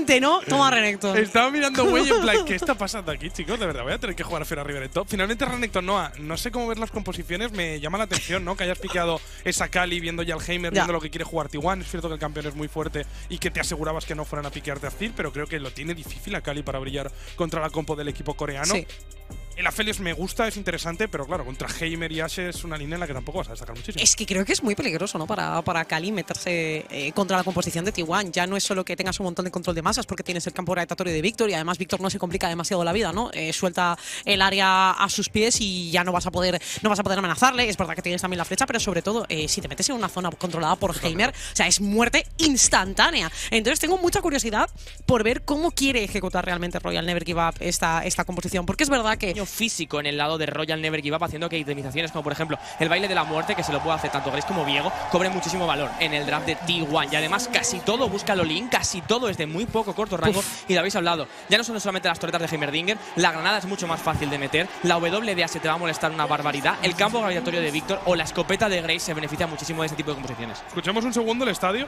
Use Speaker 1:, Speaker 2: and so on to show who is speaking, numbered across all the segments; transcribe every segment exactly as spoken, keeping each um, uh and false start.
Speaker 1: Adelante, ¿no? Toma Renekton.
Speaker 2: Estaba mirando Way en plan, ¿qué está pasando aquí, chicos? De verdad, voy a tener que jugar a Fiora River en top. Finalmente Renekton, Noah, no sé cómo ver las composiciones, me llama la atención, ¿no? Que hayas piqueado esa Kali, viendo ya el Heimer,
Speaker 1: ya.
Speaker 2: viendo lo que quiere jugar T uno. Es cierto que el campeón es muy fuerte y que te asegurabas que no fueran a piquearte a Azir, pero creo que lo tiene difícil a Kali para brillar contra la compo del equipo coreano.
Speaker 1: Sí.
Speaker 2: El Aphelios me gusta, es interesante, pero claro, contra Heimer y Ashe es una línea en la que tampoco vas a destacar muchísimo.
Speaker 1: Es que creo que es muy peligroso, ¿no? Para, para Kali meterse eh, contra la composición de T uno. Ya no es solo que tengas un montón de control de masas porque tienes el campo gravitatorio de Víctor y además Víctor no se complica demasiado la vida, ¿no? Eh, suelta el área a sus pies y ya no vas a poder no vas a poder amenazarle. Es verdad que tienes también la flecha, pero sobre todo, eh, si te metes en una zona controlada por Heimer, o sea, es muerte instantánea. Entonces tengo mucha curiosidad por ver cómo quiere ejecutar realmente Royal Never Give Up esta, esta composición. Porque es verdad que…
Speaker 3: físico en el lado de Royal Never Give Up, haciendo que itemizaciones como por ejemplo el baile de la muerte, que se lo puede hacer tanto Grace como Viego, cobren muchísimo valor en el draft de T uno. Y además casi todo busca Lolin, casi todo es de muy poco corto rango. Uf. Y lo habéis hablado, ya no son solamente las torretas de Heimerdinger, la granada es mucho más fácil de meter, la W D A se te va a molestar una barbaridad, el campo gravitatorio de Víctor o la escopeta de Grace se beneficia muchísimo de ese tipo de composiciones.
Speaker 2: Escuchemos un segundo el estadio.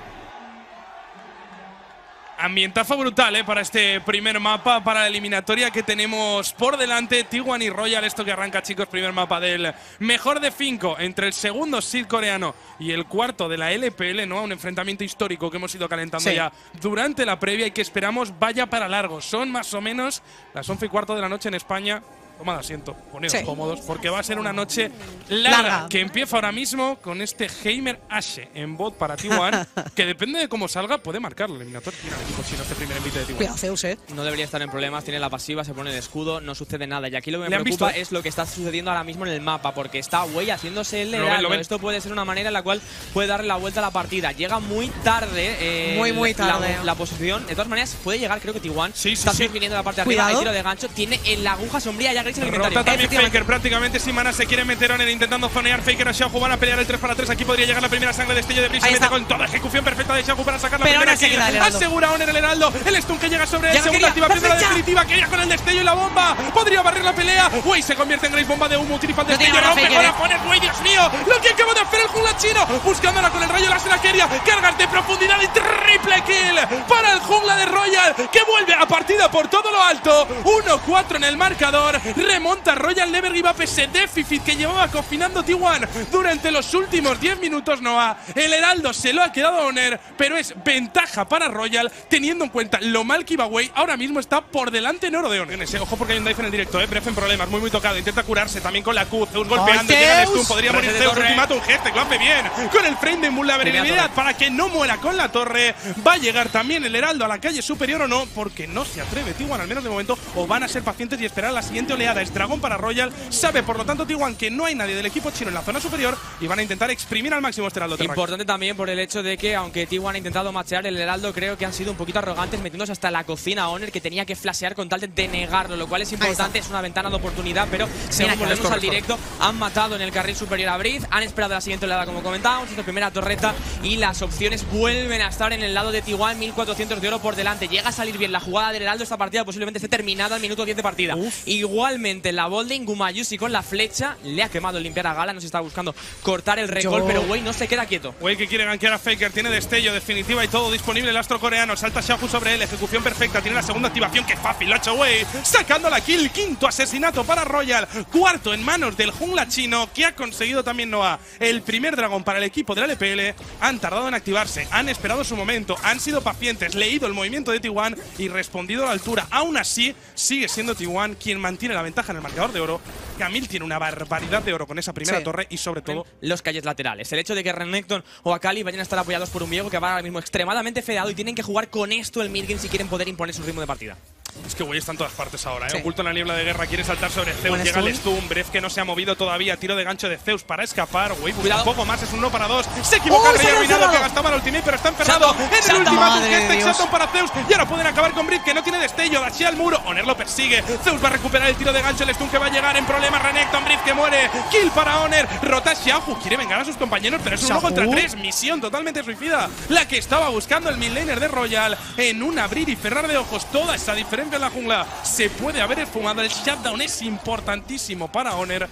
Speaker 2: Ambientazo brutal, ¿eh? Para este primer mapa, para la eliminatoria que tenemos por delante. T uno y Royal, esto que arranca, chicos, primer mapa del mejor de cinco entre el segundo seed coreano y el cuarto de la L P L, ¿no? Un enfrentamiento histórico que hemos ido calentando sí. ya durante la previa y que esperamos vaya para largo. Son más o menos las once y cuarto de la noche en España. Tomad asiento, ponedos sí. cómodos, porque va a ser una noche larga, larga, que empieza ahora mismo con este Heimer Ashe en bot para T uno, que depende de cómo salga, puede marcar el eliminatorio. Tiene el equipo chino este primer envite de T uno.
Speaker 1: Cuidado, Zeus, eh.
Speaker 3: No debería estar en problemas, tiene la pasiva, se pone el escudo, no sucede nada. Y aquí lo que me preocupa es lo que está sucediendo ahora mismo en el mapa, porque está Way haciéndose el heraldo. Esto puede ser una manera en la cual puede darle la vuelta a la partida. Llega muy tarde, eh,
Speaker 1: muy, muy tarde.
Speaker 3: La, la posición. De todas maneras, puede llegar, creo que T uno.
Speaker 2: Sí, sí,
Speaker 3: está
Speaker 2: sí.
Speaker 3: viniendo la parte de arriba, el tiro de gancho, tiene en la aguja sombría ya Grace en el inventario.
Speaker 2: Faker prácticamente sin mana, se quiere meter Oner intentando zonear. Faker a Xiaohu, van a pelear el tres para tres. Aquí podría llegar la primera sangre de destello de Breeze. Se mete con toda ejecución perfecta de Xiaohu para sacar la
Speaker 1: pero
Speaker 2: primera kill. Asegura Oner el heraldo. El stun que llega sobre él. Segunda activación de la definitiva. Que llega con el destello y la bomba. Podría barrer la pelea. Way se convierte en Grace, bomba de humo. Utiliza el destello. Rompe con Afoner. Way, Dios mío. Lo que acaba de hacer el jungla chino. Buscándola con el rayo láser a Keria. Cargas de profundidad y triple kill para el jungla de Royal. Que vuelve a partida por todo lo alto. uno cuatro en el marcador. Remonta Royal Never Give Up ese déficit que llevaba cocinando T uno durante los últimos diez minutos. Noah, el heraldo se lo ha quedado a Oner, pero es ventaja para Royal teniendo en cuenta lo mal que iba Way. Ahora mismo está por delante en oro de Oner. Ojo porque hay un dive en el directo, eh. Bref en problemas, muy muy tocado, intenta curarse también con la Q. Zeus golpeando,
Speaker 1: oh,
Speaker 2: llega el stun, podría morir Zeus. Ultimátum, Geste, lo hace bien con el frame de invulnerabilidad para que no muera con la torre. Va a llegar también el heraldo a la calle superior o no, porque no se atreve T uno, al menos de momento, o van a ser pacientes y esperar la siguiente oleada. Es dragón para Royal, sabe por lo tanto T uno que no hay nadie del equipo chino en la zona superior y van a intentar exprimir al máximo este heraldo.
Speaker 3: Importante también por el hecho de que, aunque T uno ha intentado machear el heraldo, creo que han sido un poquito arrogantes metiéndose hasta la cocina a Oner, que tenía que flashear con tal de denegarlo, lo cual es importante, es una ventana de oportunidad, pero según volvemos al directo, han matado en el carril superior a Breeze, han esperado la siguiente oleada como comentábamos, esta primera torreta y las opciones vuelven a estar en el lado de T uno, mil cuatrocientos de oro por delante. Llega a salir bien la jugada del heraldo, esta partida posiblemente esté terminada al minuto diez de partida. Uf. Igualmente la Bolding, Gumayusi con la flecha, le ha quemado el limpiar a Gala, no se está buscando cortar el recall, Yo. pero Way no se queda quieto.
Speaker 2: Way que quiere gankear a Faker, tiene destello, definitiva y todo disponible el astro coreano, salta Xiaohu sobre él, ejecución perfecta, tiene la segunda activación, que fácil, lo ha hecho Way, sacando la kill, quinto asesinato para Royal, cuarto en manos del jungla chino, que ha conseguido también Noah el primer dragón para el equipo de la L P L. Han tardado en activarse, han esperado su momento, han sido pacientes, leído el movimiento de T uno y respondido a la altura. Aún así, sigue siendo T uno quien mantiene la ventaja en el marcador de oro. Camille tiene una barbaridad de oro con esa primera sí. torre y sobre todo
Speaker 3: los calles laterales. El hecho de que Renekton o Akali vayan a estar apoyados por un Viego que va ahora mismo extremadamente fedeado y tienen que jugar con esto el midgame si quieren poder imponer su ritmo de partida.
Speaker 2: Es que Way está en todas partes ahora, ¿eh? Sí. Oculto en la niebla de guerra, quiere saltar sobre Zeus,
Speaker 1: Buen
Speaker 2: llega
Speaker 1: stun.
Speaker 2: el stun, Bref que no se ha movido todavía, tiro de gancho de Zeus para escapar. Way busca un poco más, es un uno para dos. Se equivoca,
Speaker 1: ¡Oh,
Speaker 2: el rey
Speaker 1: se ha
Speaker 2: arruinado
Speaker 1: encerrado!
Speaker 2: que gastaba el ultimate, pero está encerrado
Speaker 3: Santa,
Speaker 2: en el
Speaker 3: Santa
Speaker 2: ultimátum.
Speaker 1: madre
Speaker 2: Que este
Speaker 1: de Dios.
Speaker 2: Exhaustion para Zeus y ahora pueden acabar con Bref que no tiene destello, dashea al muro, Oner lo persigue, Zeus va a recuperar el tiro de gancho, el stun que va a llegar en problemas, Renekton, Bref que muere, kill para Oner, rota Xiaohu, quiere vengar a sus compañeros, pero es un uno contra tres, misión totalmente suicida, la que estaba buscando el midlaner de Royal. En un abrir y cerrar de ojos, toda esa diferencia en la jungla se puede haber esfumado. El shutdown es importantísimo para Oner.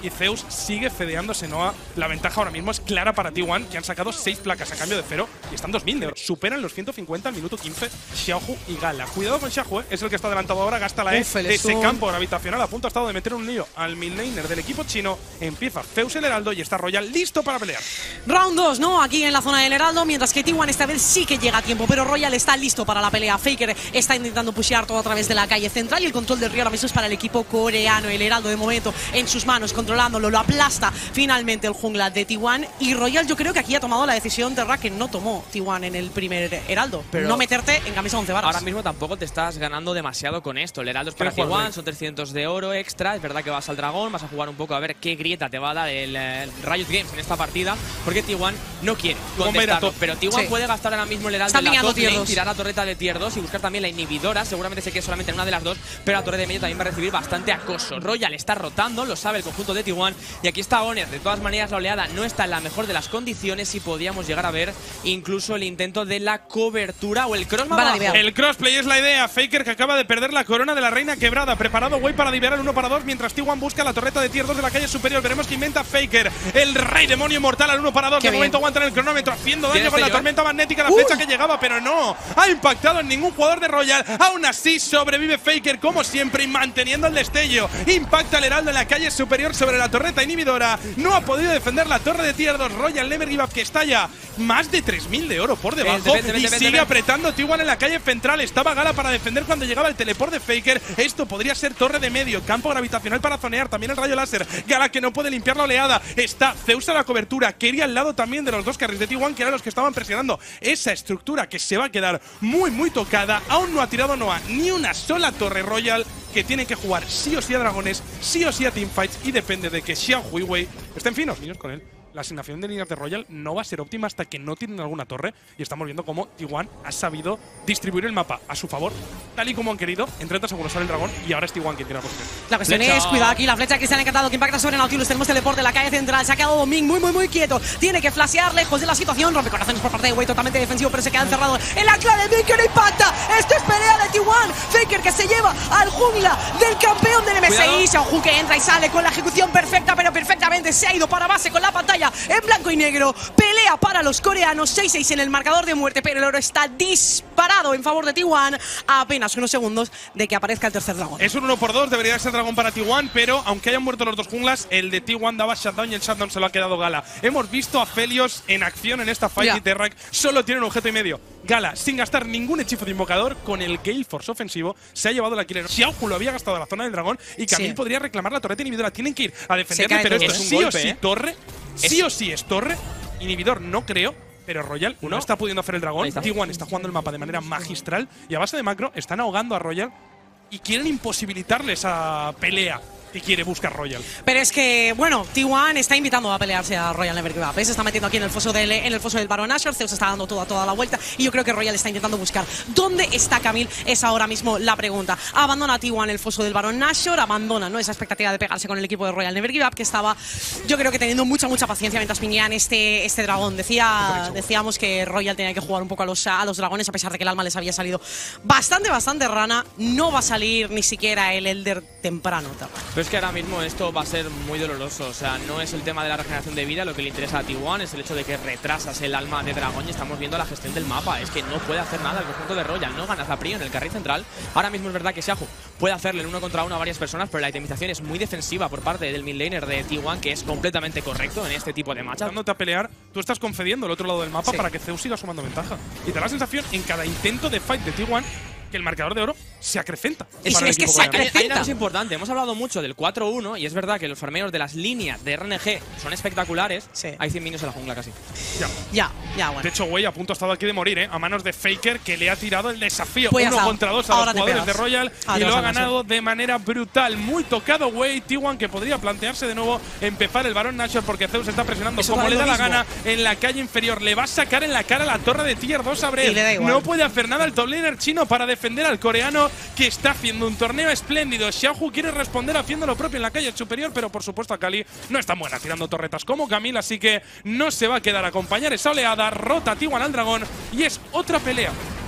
Speaker 2: y Zeus sigue fedeándose Noah. La ventaja ahora mismo es clara para T uno, que han sacado seis placas a cambio de cero y están dos mil de oro. Superan los ciento cincuenta al minuto quince Xiaohu y Gala. Cuidado con Xiaohu, ¿eh? Es el que está adelantado ahora, gasta la E. Ese campo gravitacional a punto ha estado de meter un lío al midlaner del equipo chino. Empieza Zeus el Heraldo y está Royal listo para pelear.
Speaker 1: Round dos, ¿no? Aquí en la zona del Heraldo, mientras que T uno esta vez sí que llega a tiempo, pero Royal está listo para la pelea. Faker está intentando pushear todo a través de la calle central y el control del río ahora mismo es para el equipo coreano. El Heraldo de momento en sus manos, controlándolo, lo aplasta finalmente el jungla de T uno. Y Royal yo creo que aquí ha tomado la decisión de Ra que no tomó T uno en el primer Heraldo. Pero no meterte en camisa once varas.
Speaker 3: Ahora mismo tampoco te estás ganando demasiado con esto. El Heraldo es para T uno, son trescientos de oro extra. Es verdad que vas al dragón, vas a jugar un poco a ver qué grieta te va a dar el, el Riot Games en esta partida, porque T uno no quiere contestarlo. Pero T uno sí. puede gastar ahora mismo el Heraldo en la top lane, tirar la torreta de tier dos y buscar también la inhibidora. Seguramente se quede solamente en una de las dos, pero la torre de medio también va a recibir bastante acoso. Royal está rotando, lo sabe el conjunto de T uno, y aquí está Honor. De todas maneras, la oleada no está en la mejor de las condiciones y podíamos llegar a ver incluso el intento de la cobertura o el cross más abajo.
Speaker 2: El crossplay es la idea. Faker, que acaba de perder la corona de la reina quebrada, preparado Way para liberar el uno para dos, mientras T uno busca la torreta de tier dos de la calle superior. Veremos qué inventa Faker, el rey demonio mortal al uno para dos. De bien. momento aguanta en el cronómetro, haciendo daño con la tormenta magnética, la Uy. flecha que llegaba, pero no ha impactado en ningún jugador de Royal. Aún así sobrevive Faker como siempre y manteniendo el destello. Impacta el Heraldo en la calle superior sobre la torreta inhibidora. No ha podido defender la torre de tier dos. Royal never give up, que está ya más de tres mil de oro por debajo. Vete, vete, vete, y vete, sigue vete. apretando T uno en la calle central. Estaba Gala para defender cuando llegaba el teleport de Faker. Esto podría ser torre de medio, campo gravitacional para zonear, también el rayo láser. Gala que no puede limpiar la oleada. Está Zeus a la cobertura. Kerry al lado también de los dos carries de T uno, que eran los que estaban presionando esa estructura, que se va a quedar muy muy tocada. Aún no ha tirado Noah ni una sola torre Royal, que tienen que jugar sí o sí a dragones, sí o sí a teamfights, y depende de que Xiaohu y Wei estén finos, niños, con él. La asignación de líneas de Royal no va a ser óptima hasta que no tienen alguna torre, y estamos viendo cómo T uno ha sabido distribuir el mapa a su favor, tal y como han querido. En treinta segundos sale el dragón y ahora es T uno quien tiene la posición.
Speaker 1: La cuestión flecha. es, cuidado aquí, la flecha que se han encantado, que impacta sobre Nautilus. Tenemos teleport de la calle central, se ha quedado Ming muy muy muy quieto, tiene que flashear lejos de la situación. Rompe corazones por parte de Wei, totalmente defensivo, pero se queda encerrado en la clave de Ming, que no impacta. Esto es pelea de T uno. Faker que se lleva al jungla del campeón del M S I. Xiaohu que entra y sale con la ejecución perfecta, pero perfectamente se ha ido para base con la pantalla en blanco y negro. Pelea para los coreanos, seis seis en el marcador de muerte, pero el oro está disparado en favor de T uno a apenas unos segundos de que aparezca el tercer dragón.
Speaker 2: Es un uno por dos, debería ser dragón para T uno, pero aunque hayan muerto los dos junglas, el de T uno daba shutdown y el shutdown se lo ha quedado Gala. Hemos visto a Felios en acción en esta fight, yeah. y Terrak solo tiene un objeto y medio. Gala, sin gastar ningún hechizo de invocador, con el Gale Force ofensivo, se ha llevado la killer. Xiaohu lo había gastado a la zona del dragón y Camille sí. podría reclamar la torreta inhibidora. Tienen que ir a defenderle, pero esto es sí golpe, o sí eh. torre. Es sí o sí es torre. Inhibidor no creo, pero Royal no está pudiendo hacer el dragón. T uno está jugando el mapa de manera magistral y a base de macro están ahogando a Royal y quieren imposibilitarle esa pelea que quiere buscar Royal.
Speaker 1: Pero es que, bueno, T uno está invitando a pelearse a Royal Never Give Up. Se está metiendo aquí en el foso del, en el foso del Baron Nashor. Zeus está dando toda, toda la vuelta y yo creo que Royal está intentando buscar dónde está Camille. Es ahora mismo la pregunta. Abandona a T uno en el foso del Baron Nashor, abandona, ¿no?, esa expectativa de pegarse con el equipo de Royal Never Give Up, que estaba, yo creo que teniendo mucha, mucha paciencia mientras piñían este, este dragón. Decía, decíamos que Royal tenía que jugar un poco a los, a los dragones, a pesar de que el alma les había salido bastante, bastante rana. No va a salir ni siquiera el Elder temprano.
Speaker 3: Pero es que ahora mismo esto va a ser muy doloroso. O sea, no es el tema de la regeneración de vida lo que le interesa a T uno, es el hecho de que retrasas el alma de dragón y estamos viendo la gestión del mapa. Es que no puede hacer nada el conjunto de Royal, no ganas la prio en el carril central. Ahora mismo es verdad que Xiaohu puede hacerle el uno contra uno a varias personas, pero la itemización es muy defensiva por parte del midlaner de T uno, que es completamente correcto en este tipo de matchup.
Speaker 2: Dándote a pelear, tú estás concediendo el otro lado del mapa
Speaker 1: sí.
Speaker 2: para que Zeus siga sumando ventaja. Y te da la sensación en cada intento de fight de T uno que el marcador de oro se acrecenta.
Speaker 1: Es, es que se acrecenta.
Speaker 3: Hay una cosa importante. Hemos hablado mucho del cuatro uno y es verdad que los farmeos de las líneas de R N G son espectaculares.
Speaker 1: Sí.
Speaker 3: Hay cien minions en la jungla casi.
Speaker 2: Ya,
Speaker 1: ya, ya bueno.
Speaker 2: De hecho, Wei a punto ha estado aquí de morir, ¿eh? A manos de Faker, que le ha tirado el desafío
Speaker 1: pues
Speaker 2: uno contra dos a
Speaker 1: Ahora
Speaker 2: los jugadores de Royal ah, y lo ha ganado de manera brutal. Muy tocado Wei. T uno que podría plantearse de nuevo empezar el Baron Nashor porque Zeus está presionando Eso como le da la gana en la calle inferior. Le va a sacar en la cara la torre de tier dos a Brett. No puede hacer nada el top laner chino para defender al coreano, que está haciendo un torneo espléndido. Xiaohu quiere responder haciendo lo propio en la calle superior, pero por supuesto a Kali no es tan buena tirando torretas como Camille, así que no se va a quedar a acompañar esa oleada. Rota T uno al dragón y es otra pelea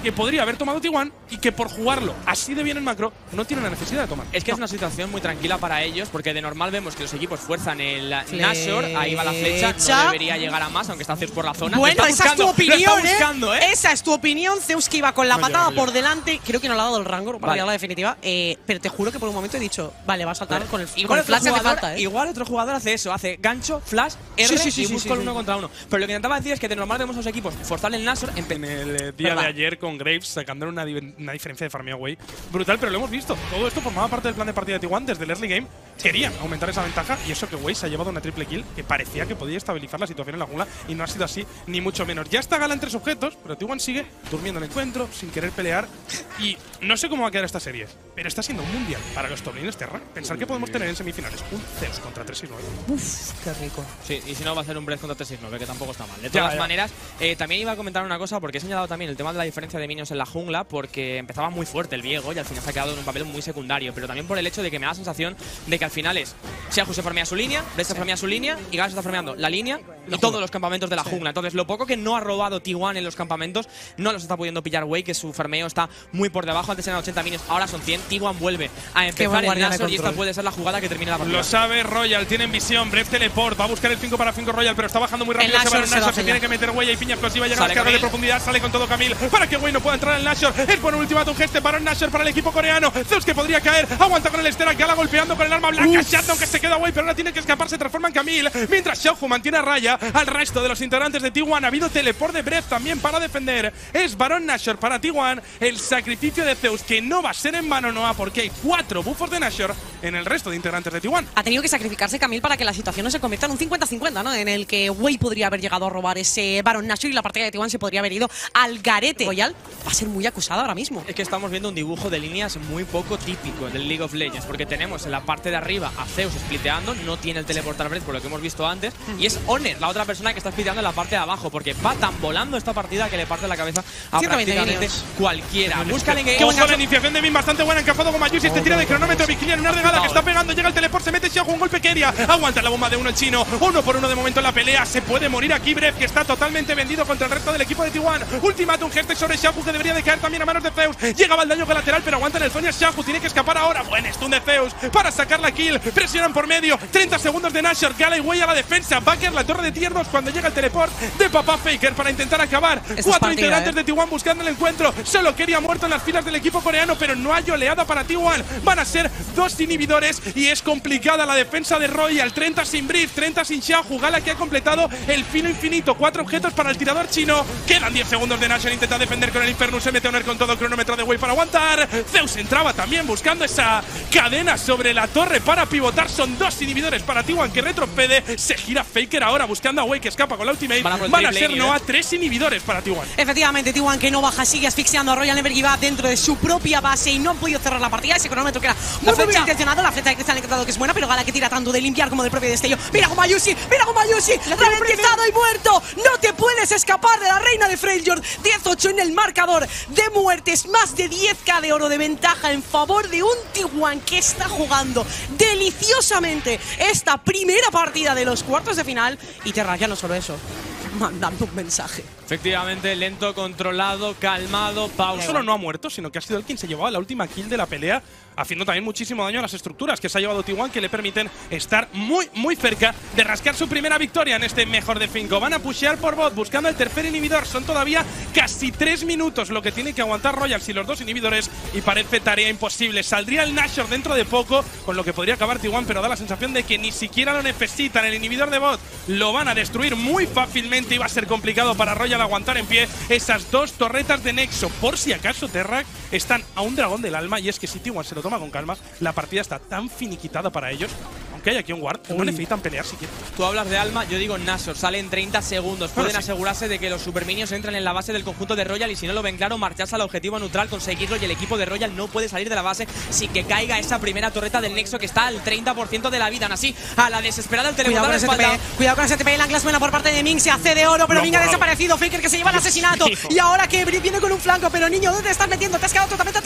Speaker 2: que podría haber tomado T uno y que por jugarlo así de bien en macro no tiene la necesidad de tomar.
Speaker 3: Es que no. es una situación muy tranquila para ellos, porque de normal vemos que los equipos fuerzan el Nashor, ahí va la flecha, no debería llegar a más, aunque está Zeus por la zona.
Speaker 1: Bueno, esa
Speaker 3: buscando,
Speaker 1: es tu opinión,
Speaker 3: buscando,
Speaker 1: ¿eh? ¿eh? Esa es tu opinión. Zeus que iba con la
Speaker 2: no
Speaker 1: patada
Speaker 2: llega, no
Speaker 1: por delante, creo que no le ha dado el rango para
Speaker 3: vale.
Speaker 1: llegar a la definitiva, eh, pero te juro que por un momento he dicho, vale, va a saltar vale. con el,
Speaker 3: igual
Speaker 1: con el flash
Speaker 3: jugador,
Speaker 1: hace falta, ¿eh?
Speaker 3: Igual otro jugador hace eso, hace gancho, flash, R
Speaker 1: sí, sí, sí,
Speaker 3: y
Speaker 1: sí,
Speaker 3: busca
Speaker 1: sí,
Speaker 3: el
Speaker 1: sí,
Speaker 3: uno
Speaker 1: sí.
Speaker 3: contra uno. Pero lo que intentaba decir es que de normal vemos a los equipos forzar el Nashor en,
Speaker 2: en el eh, día
Speaker 1: ¿verdad?
Speaker 2: de ayer con Graves sacando una, una diferencia de farming away brutal, pero lo hemos visto. Todo esto formaba parte del plan de partida de T uno desde el early game. Querían aumentar esa ventaja y eso que Way se ha llevado una triple kill que parecía que podía estabilizar la situación en la jungla y no ha sido así, ni mucho menos. Ya está Gala en tres objetos, pero T uno sigue durmiendo en el encuentro, sin querer pelear y no sé cómo va a quedar esta serie, pero está siendo un mundial para los top laners Terra. Pensar que podemos tener en semifinales un Zeus contra tres seis nueve.
Speaker 1: Uf, qué rico.
Speaker 3: Sí, y si no va a ser un Breath contra tres seis nueve, que tampoco está mal. De
Speaker 2: Ya,
Speaker 3: todas
Speaker 2: ya.
Speaker 3: maneras, eh, también iba a comentar una cosa, porque he señalado también el tema de la diferencia de minions en la jungla, porque empezaba muy fuerte el Viego y al final se ha quedado en un papel muy secundario, pero también por el hecho de que me da la sensación de que al final es Xiaohu se farmea su línea, Breath se farmea su línea y Gala se está farmeando la línea y todos los campamentos de la jungla. Entonces, lo poco que no ha robado T uno en los campamentos, no los está pudiendo pillar Way, que su farmeo está muy por debajo. Antes eran ochenta minions, ahora son cien. T uno vuelve a empezar el Nashor y esta puede ser la jugada que termine la partida.
Speaker 2: Lo sabe Royal, tienen visión, Breath teleport, va a buscar el cinco para cinco Royal, pero está bajando muy rápido.
Speaker 1: El
Speaker 2: se va
Speaker 1: Nashor
Speaker 2: el
Speaker 1: se
Speaker 2: Nashor,
Speaker 1: lo
Speaker 2: se
Speaker 1: hace
Speaker 2: tiene
Speaker 1: ya.
Speaker 2: que meter huella y piña explosiva, llega a
Speaker 3: Sale
Speaker 2: la carga de
Speaker 3: Camille.
Speaker 2: profundidad, sale con todo Camille para que Way no pueda entrar al Nashor. Es por un ultimátum geste para el Nashor para el equipo coreano. Zeus que podría caer, aguanta con el Estera, Gala golpeando con el arma blanca. Shutdown que se queda Way, pero ahora tiene que escapar, se transforma en Camille. Mientras Xiaohu mantiene a raya al resto de los integrantes de T uno. Ha habido teleport de Breath también para defender. Es Baron Nashor para T uno. El sacrificio de Zeus que no va a ser en vano, Noah, porque hay cuatro buffos de Nashor en el resto de integrantes de T uno.
Speaker 1: Ha tenido que sacrificarse Camille para que la situación no se convierta en un cincuenta cincuenta, ¿no? En el que Way podría haber llegado a robar ese Baron Nashor y la partida de T uno se podría haber ido al garete. Royal va a ser muy acusada ahora mismo.
Speaker 3: Es que estamos viendo un dibujo de líneas muy poco típico del League of Legends, porque tenemos en la parte de arriba a Zeus spliteando, no tiene el teleportar Breath por lo que hemos visto antes, y es Honor, la otra persona que está spliteando en la parte de abajo, porque va tan volando esta partida que le parte la cabeza a prácticamente cualquiera. Busca el engage.
Speaker 2: Ojo, la iniciación de Min bastante buena, encajado con Mayusi, este tira de cronómetro, Vigilia en una regada que está pegando, llega el teleport, se mete Xiaohu, un golpe queria, aguanta la bomba de uno el chino, uno por uno de momento en la pelea, se puede morir aquí Breath, que está totalmente vendido contra el resto del equipo de T uno. Ultimátum geste sobre Xiaohu, que debería de caer también a manos de Zeus, llegaba el daño colateral, pero aguanta en el Zonia Xiaohu, tiene que escapar ahora, buen stun de Zeus para sacar la kill, presionan por medio, treinta segundos de Nashor, Gala y Way a la defensa, Backer la torre de tier dos cuando llega el teleport de Papá Faker para intentar acabar.
Speaker 1: Esta
Speaker 2: Cuatro
Speaker 1: partida,
Speaker 2: integrantes
Speaker 1: eh.
Speaker 2: de T uno buscando el encuentro, solo quería muerto en las filas del equipo coreano, pero no hay oleada para T uno, van a ser dos inhibidores y es complicada la defensa de Royal, treinta sin Breath, treinta sin Xiaohu, Gala que ha completado el filo infinito, cuatro objetos para el tirador chino, quedan diez segundos de Nashor, intenta defender con el Infernus, se mete a Honor con todo el cronómetro de Way para aguantar, Zeus entraba también buscando esa cadena sobre la torre para pivotar, son dos inhibidores para T uno que retrocede, se gira Faker ahora buscando a Way que escapa con la ultimate,
Speaker 3: Van a, por el
Speaker 2: van a
Speaker 3: triple,
Speaker 2: ser
Speaker 3: ¿eh?
Speaker 2: Noah tres inhibidores para T uno.
Speaker 1: Efectivamente, T uno que no baja, sigue asfixiando a Royal Never Give Up dentro de su propia base y no han podido cerrar la partida. Ese cronómetro que era muy, muy bien intencionado, la flecha de cristal encantada que es buena, pero Gala que tira tanto de limpiar como del propio destello. Mira con Mayusi, mira con Mayusi, ralentizado y muerto. No te puedes escapar de la reina de Freljord. diez ocho en el marcador de muertes, más de diez K de oro de ventaja en favor de un T uno que está jugando deliciosamente esta primera partida de los cuartos de final. Y Terra, ya no solo eso, mandando un mensaje.
Speaker 3: Efectivamente, lento, controlado, calmado, pausa.
Speaker 2: No solo no ha muerto, sino que ha sido el quien se llevaba la última kill de la pelea, haciendo también muchísimo daño a las estructuras que se ha llevado T uno, que le permiten estar muy, muy cerca de rascar su primera victoria en este mejor de cinco. Van a pushear por bot, buscando el tercer inhibidor. Son todavía casi tres minutos lo que tiene que aguantar Royal sin los dos inhibidores y parece tarea imposible. Saldría el Nashor dentro de poco, con lo que podría acabar T uno, pero da la sensación de que ni siquiera lo necesitan. El inhibidor de bot lo van a destruir muy fácilmente y va a ser complicado para Royal aguantar en pie esas dos torretas de Nexo. Por si acaso, Terrak están a un dragón del alma, y es que si T uno se lo toma con calma, la partida está tan finiquitada para ellos, aunque hay aquí un ward, no necesitan pelear siquiera.
Speaker 3: Tú hablas de alma, yo digo Nashor, sale en treinta segundos. Pueden bueno, sí. asegurarse de que los superminions entren en la base del conjunto de Royal y si no lo ven claro, marcharse al objetivo neutral, conseguirlo, y el equipo de Royal no puede salir de la base sin que caiga esa primera torreta del Nexo que está al treinta por ciento de la vida. Así, a la desesperada el teleportar
Speaker 1: Cuidado con ese T P, cuidado con ese T P, el ancla suena por parte de Ming, se hace de oro, pero no, Ming ha desaparecido, Faker que se lleva el asesinato, y ahora que viene con un flanco, pero niño, ¿dónde te estás metiendo? Te has quedado totalmente atrapado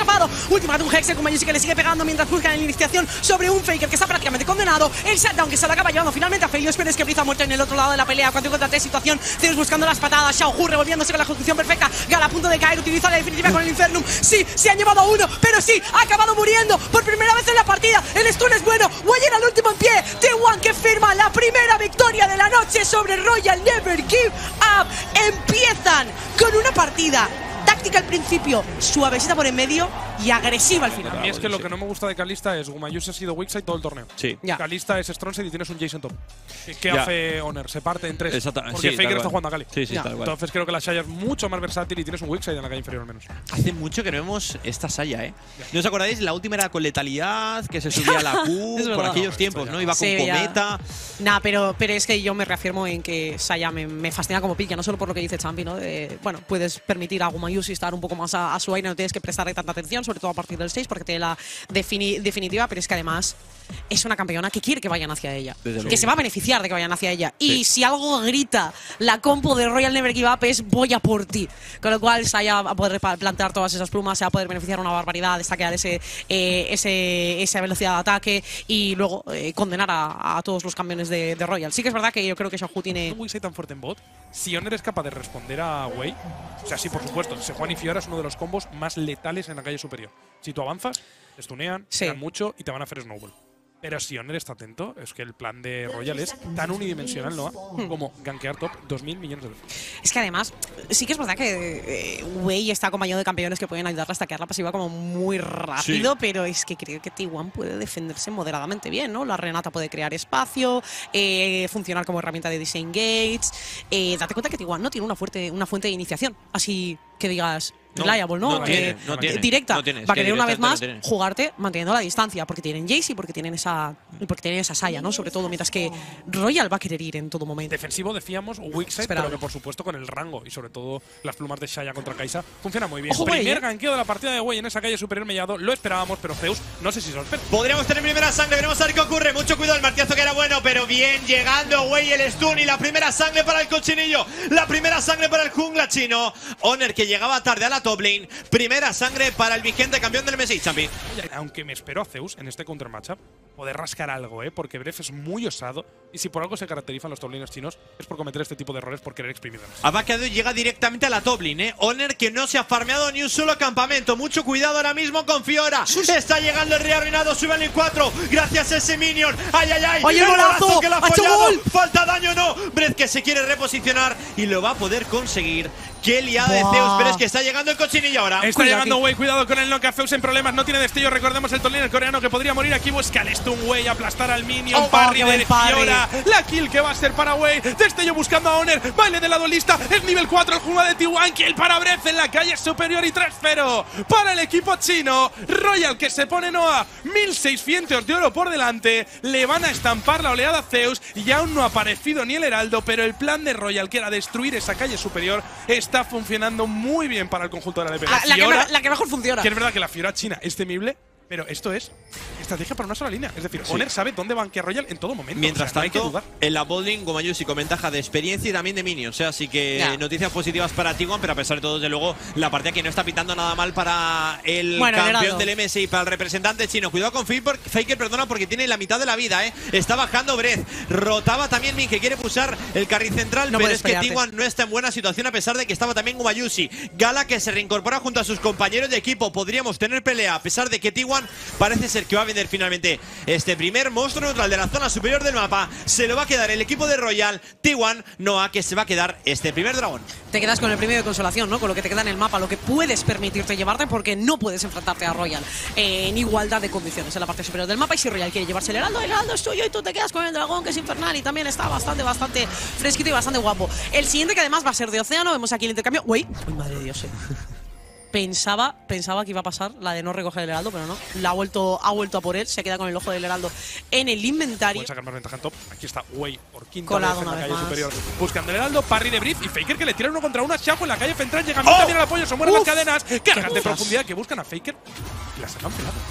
Speaker 1: Ultimatum Hex, como Yusi que le sigue pegando mientras buscan la iniciación sobre un Faker que está prácticamente condenado. El shutdown que se lo acaba llevando finalmente a Felios, pero es que Blitz ha muerto en el otro lado de la pelea. Cuando contra tres situación, Zeus buscando las patadas, Xiaohu revolviéndose con la ejecución perfecta. Gala a punto de caer, utiliza la definitiva con el Infernum. Sí, se han llevado a uno, pero sí, ha acabado muriendo por primera vez en la partida. El stun es bueno, Weyer al último en pie. T uno que firma la primera victoria de la noche sobre Royal Never Give Up. Empiezan con una partida táctica al principio, suavecita por en medio y agresiva al final.
Speaker 2: A mí es que lo que no me gusta de Kalista es Gumayusi ha sido Wixside todo el torneo.
Speaker 4: Sí.
Speaker 1: Ya.
Speaker 2: Kalista es Strongset y tienes un Jason top. ¿Qué
Speaker 4: Ya.
Speaker 2: hace Honor? Se parte en tres.
Speaker 4: Exacto.
Speaker 2: Porque
Speaker 4: Sí,
Speaker 2: Faker
Speaker 4: tal
Speaker 2: está
Speaker 4: cual.
Speaker 2: jugando a Kali.
Speaker 4: Sí, sí,
Speaker 1: Ya.
Speaker 4: tal cual.
Speaker 2: Entonces creo que la Shaya es mucho más versátil y tienes un Wixside en la calle inferior al menos.
Speaker 4: Hace mucho que no vemos esta Saya, ¿eh? ¿No os acordáis? La última era con letalidad, que se subía a la Q
Speaker 1: Es
Speaker 4: por
Speaker 1: verdad.
Speaker 4: aquellos
Speaker 2: No,
Speaker 4: tiempos,
Speaker 2: esto
Speaker 4: ¿no?
Speaker 2: ya-
Speaker 4: Iba con
Speaker 1: Sí, ya.
Speaker 4: cometa.
Speaker 1: Nah, pero, pero es que yo me reafirmo en que Saya me, me fascina como pick, ya no solo por lo que dice Champi, ¿no? De, bueno, puedes permitir a Gumayusi estar un poco más a, a su aire, no tienes que prestarle tanta atención, sobre todo a partir del seis, porque tiene la defini definitiva, pero es que además es una campeona que quiere que vayan hacia ella,
Speaker 4: Desde
Speaker 1: que
Speaker 4: luego.
Speaker 1: se va a beneficiar de que vayan hacia ella. Y
Speaker 4: Sí.
Speaker 1: si algo grita la compo de Royal Never Give Up es voy a por ti. Con lo cual Saya va a poder pa- plantear todas esas plumas, se va a poder beneficiar una barbaridad, destaquear ese, eh, ese, esa velocidad de ataque y luego eh, condenar a, a todos los campeones de, de Royal. Sí que es verdad que yo creo que Xiaohu tiene…
Speaker 2: Un Wixside tan fuerte en bot, si Honor es capaz de responder a Wei, o sea, sí, por supuesto, Sejuani y Fiora es uno de los combos más letales en la calle superior. Si tú avanzas, te stunean,
Speaker 1: Sí.
Speaker 2: te dan mucho y te van a hacer snowball. Pero si Honor está atento, es que el plan de Royal es tan unidimensional, ¿no? Como gankear top dos mil millones de veces.
Speaker 1: Es que además, sí que es verdad que eh, Wei está acompañado de campeones que pueden ayudarle a stackear la pasiva como muy rápido,
Speaker 4: Sí.
Speaker 1: pero es que creo que T uno puede defenderse moderadamente bien, ¿no? La Renata puede crear espacio, eh, funcionar como herramienta de disengage. Eh, date cuenta que T uno no tiene una, fuerte, una fuente de iniciación, así que digas…
Speaker 4: No,
Speaker 1: reliable, ¿no?
Speaker 4: no
Speaker 1: Eh,
Speaker 4: tiene, no tiene,
Speaker 1: directa.
Speaker 4: no tiene, es
Speaker 1: Va a
Speaker 4: que
Speaker 1: querer una vez
Speaker 4: directamente
Speaker 1: más
Speaker 4: no tiene.
Speaker 1: jugarte manteniendo la distancia, porque tienen Jace y porque tienen esa y porque tienen esa Saya, ¿no? Sobre todo, mientras que Royal va a querer ir en todo momento.
Speaker 2: Defensivo decíamos Wixside,
Speaker 1: Esperable.
Speaker 2: pero que por supuesto con el rango y sobre todo las plumas de Shaya contra Kaisa funciona muy bien.
Speaker 1: Ojo, Wei,
Speaker 2: Primer
Speaker 1: eh.
Speaker 2: ganqueo de la partida de Wei en esa calle superior mellado, lo esperábamos, pero Zeus no sé si se lo espera.
Speaker 4: Podríamos tener primera sangre, veremos a ver qué ocurre. Mucho cuidado, el martillazo que era bueno, pero bien llegando Wei, el stun y la primera sangre para el cochinillo. La primera sangre para el jungla chino. Honor que llegaba tarde a la top lane. Primera sangre para el vigente campeón del M S I, Champi.
Speaker 2: Aunque me espero a Zeus en este counter matchup poder rascar algo, ¿eh? Porque Bref es muy osado y si por algo se caracterizan los top laners chinos es por cometer este tipo de errores por querer exprimir demasiado.
Speaker 4: Ha vaqueado y llega directamente a la top lane, ¿eh? Honor que no se ha farmeado ni un solo campamento. Mucho cuidado ahora mismo con Fiora. Está llegando el rey arruinado, sube al lane cuatro. Gracias a ese minion. ¡Ay, ay, ay!
Speaker 1: ¡Oye, el golazo!
Speaker 4: que lo ha
Speaker 1: ¡Ha hecho
Speaker 4: follado!
Speaker 1: gol!
Speaker 4: ¡Falta daño, no! Bref que se quiere reposicionar y lo va a poder conseguir. ¡Qué liada de
Speaker 1: Buah.
Speaker 4: Zeus! Pero es que está llegando el cochinillo ahora.
Speaker 2: Está
Speaker 1: Cuidado
Speaker 2: llegando
Speaker 1: aquí.
Speaker 2: Wei, cuidado con el knockout. Zeus en problemas, no tiene destello. Recordemos el top laner coreano que podría morir aquí. Busca el stun Wei, aplastar al minion.
Speaker 1: Oh,
Speaker 2: parry
Speaker 1: qué
Speaker 2: de
Speaker 1: buen parry.
Speaker 2: Fiora. La kill que va a ser para Wei. Destello buscando a Honor. Baile de la duelista. Es nivel cuatro el jungla de T uno. Kill para Bref en la calle superior y tres cero para el equipo chino. Royal que se pone Noah. mil seiscientos de oro por delante. Le van a estampar la oleada a Zeus. Y aún no ha aparecido ni el heraldo. Pero el plan de Royal, que era destruir esa calle superior, está funcionando muy bien para el conjunto de la L P.
Speaker 1: La, la que,
Speaker 2: Fiora,
Speaker 1: me- la que mejor funciona.
Speaker 2: que es verdad que la Fiora china es temible, pero esto es estrategia para una sola línea. Es decir, Honor sabe dónde banquea Royal en todo momento.
Speaker 4: Mientras
Speaker 2: O sea, no hay que
Speaker 4: tanto,
Speaker 2: dudar.
Speaker 4: en la bowling, Gumayusi con ventaja de experiencia y también de minions. ¿eh? Así que
Speaker 1: Ya.
Speaker 4: noticias positivas para T uno, pero a pesar de todo, desde luego, la partida que no está pintando nada mal para el
Speaker 1: Bueno,
Speaker 4: campeón
Speaker 1: Heraldo.
Speaker 4: del M S I, para el representante chino. Cuidado con Faker, Faker, perdona, porque tiene la mitad de la vida. ¿eh? Está bajando Breath. Rotaba también Min, que quiere pulsar el carril central,
Speaker 1: No
Speaker 4: pero
Speaker 1: puedes
Speaker 4: es que
Speaker 1: pelearte.
Speaker 4: T uno no está en buena situación a pesar de que estaba también Gumayusi. Gala que se reincorpora junto a sus compañeros de equipo. Podríamos tener pelea, a pesar de que T uno parece ser que va a vender finalmente este primer monstruo neutral de la zona superior del mapa. Se lo va a quedar el equipo de Royal. T uno, Noah, que se va a quedar este primer dragón.
Speaker 1: Te quedas con el premio de consolación, ¿no? Con lo que te queda en el mapa, lo que puedes permitirte llevarte porque no puedes enfrentarte a Royal eh, en igualdad de condiciones en la parte superior del mapa. Y si Royal quiere llevarse el heraldo, el heraldo es tuyo y tú te quedas con el dragón, que es infernal y también está bastante, bastante fresquito y bastante guapo. El siguiente, que además va a ser de océano, vemos aquí el intercambio. Uy, uy, madre de Dios, eh. Pensaba, pensaba que iba a pasar la de no recoger el heraldo, pero no. La ha vuelto, ha vuelto a por él, se queda con el ojo del heraldo en el inventario.
Speaker 2: Pueden sacar más ventaja en top. Aquí está Wei por quinta
Speaker 1: Colado
Speaker 2: vez en
Speaker 1: una
Speaker 2: la
Speaker 1: vez
Speaker 2: calle
Speaker 1: más.
Speaker 2: superior. Buscando el heraldo, parry de Brief y Faker que le tira uno contra uno a Xiaohu en la calle central. Llegando
Speaker 4: ¡Oh!
Speaker 2: también al apoyo, se mueren las
Speaker 1: Uf.
Speaker 2: cadenas. Cargas de
Speaker 1: Uf.
Speaker 2: profundidad que buscan a Faker y la sacan pelado.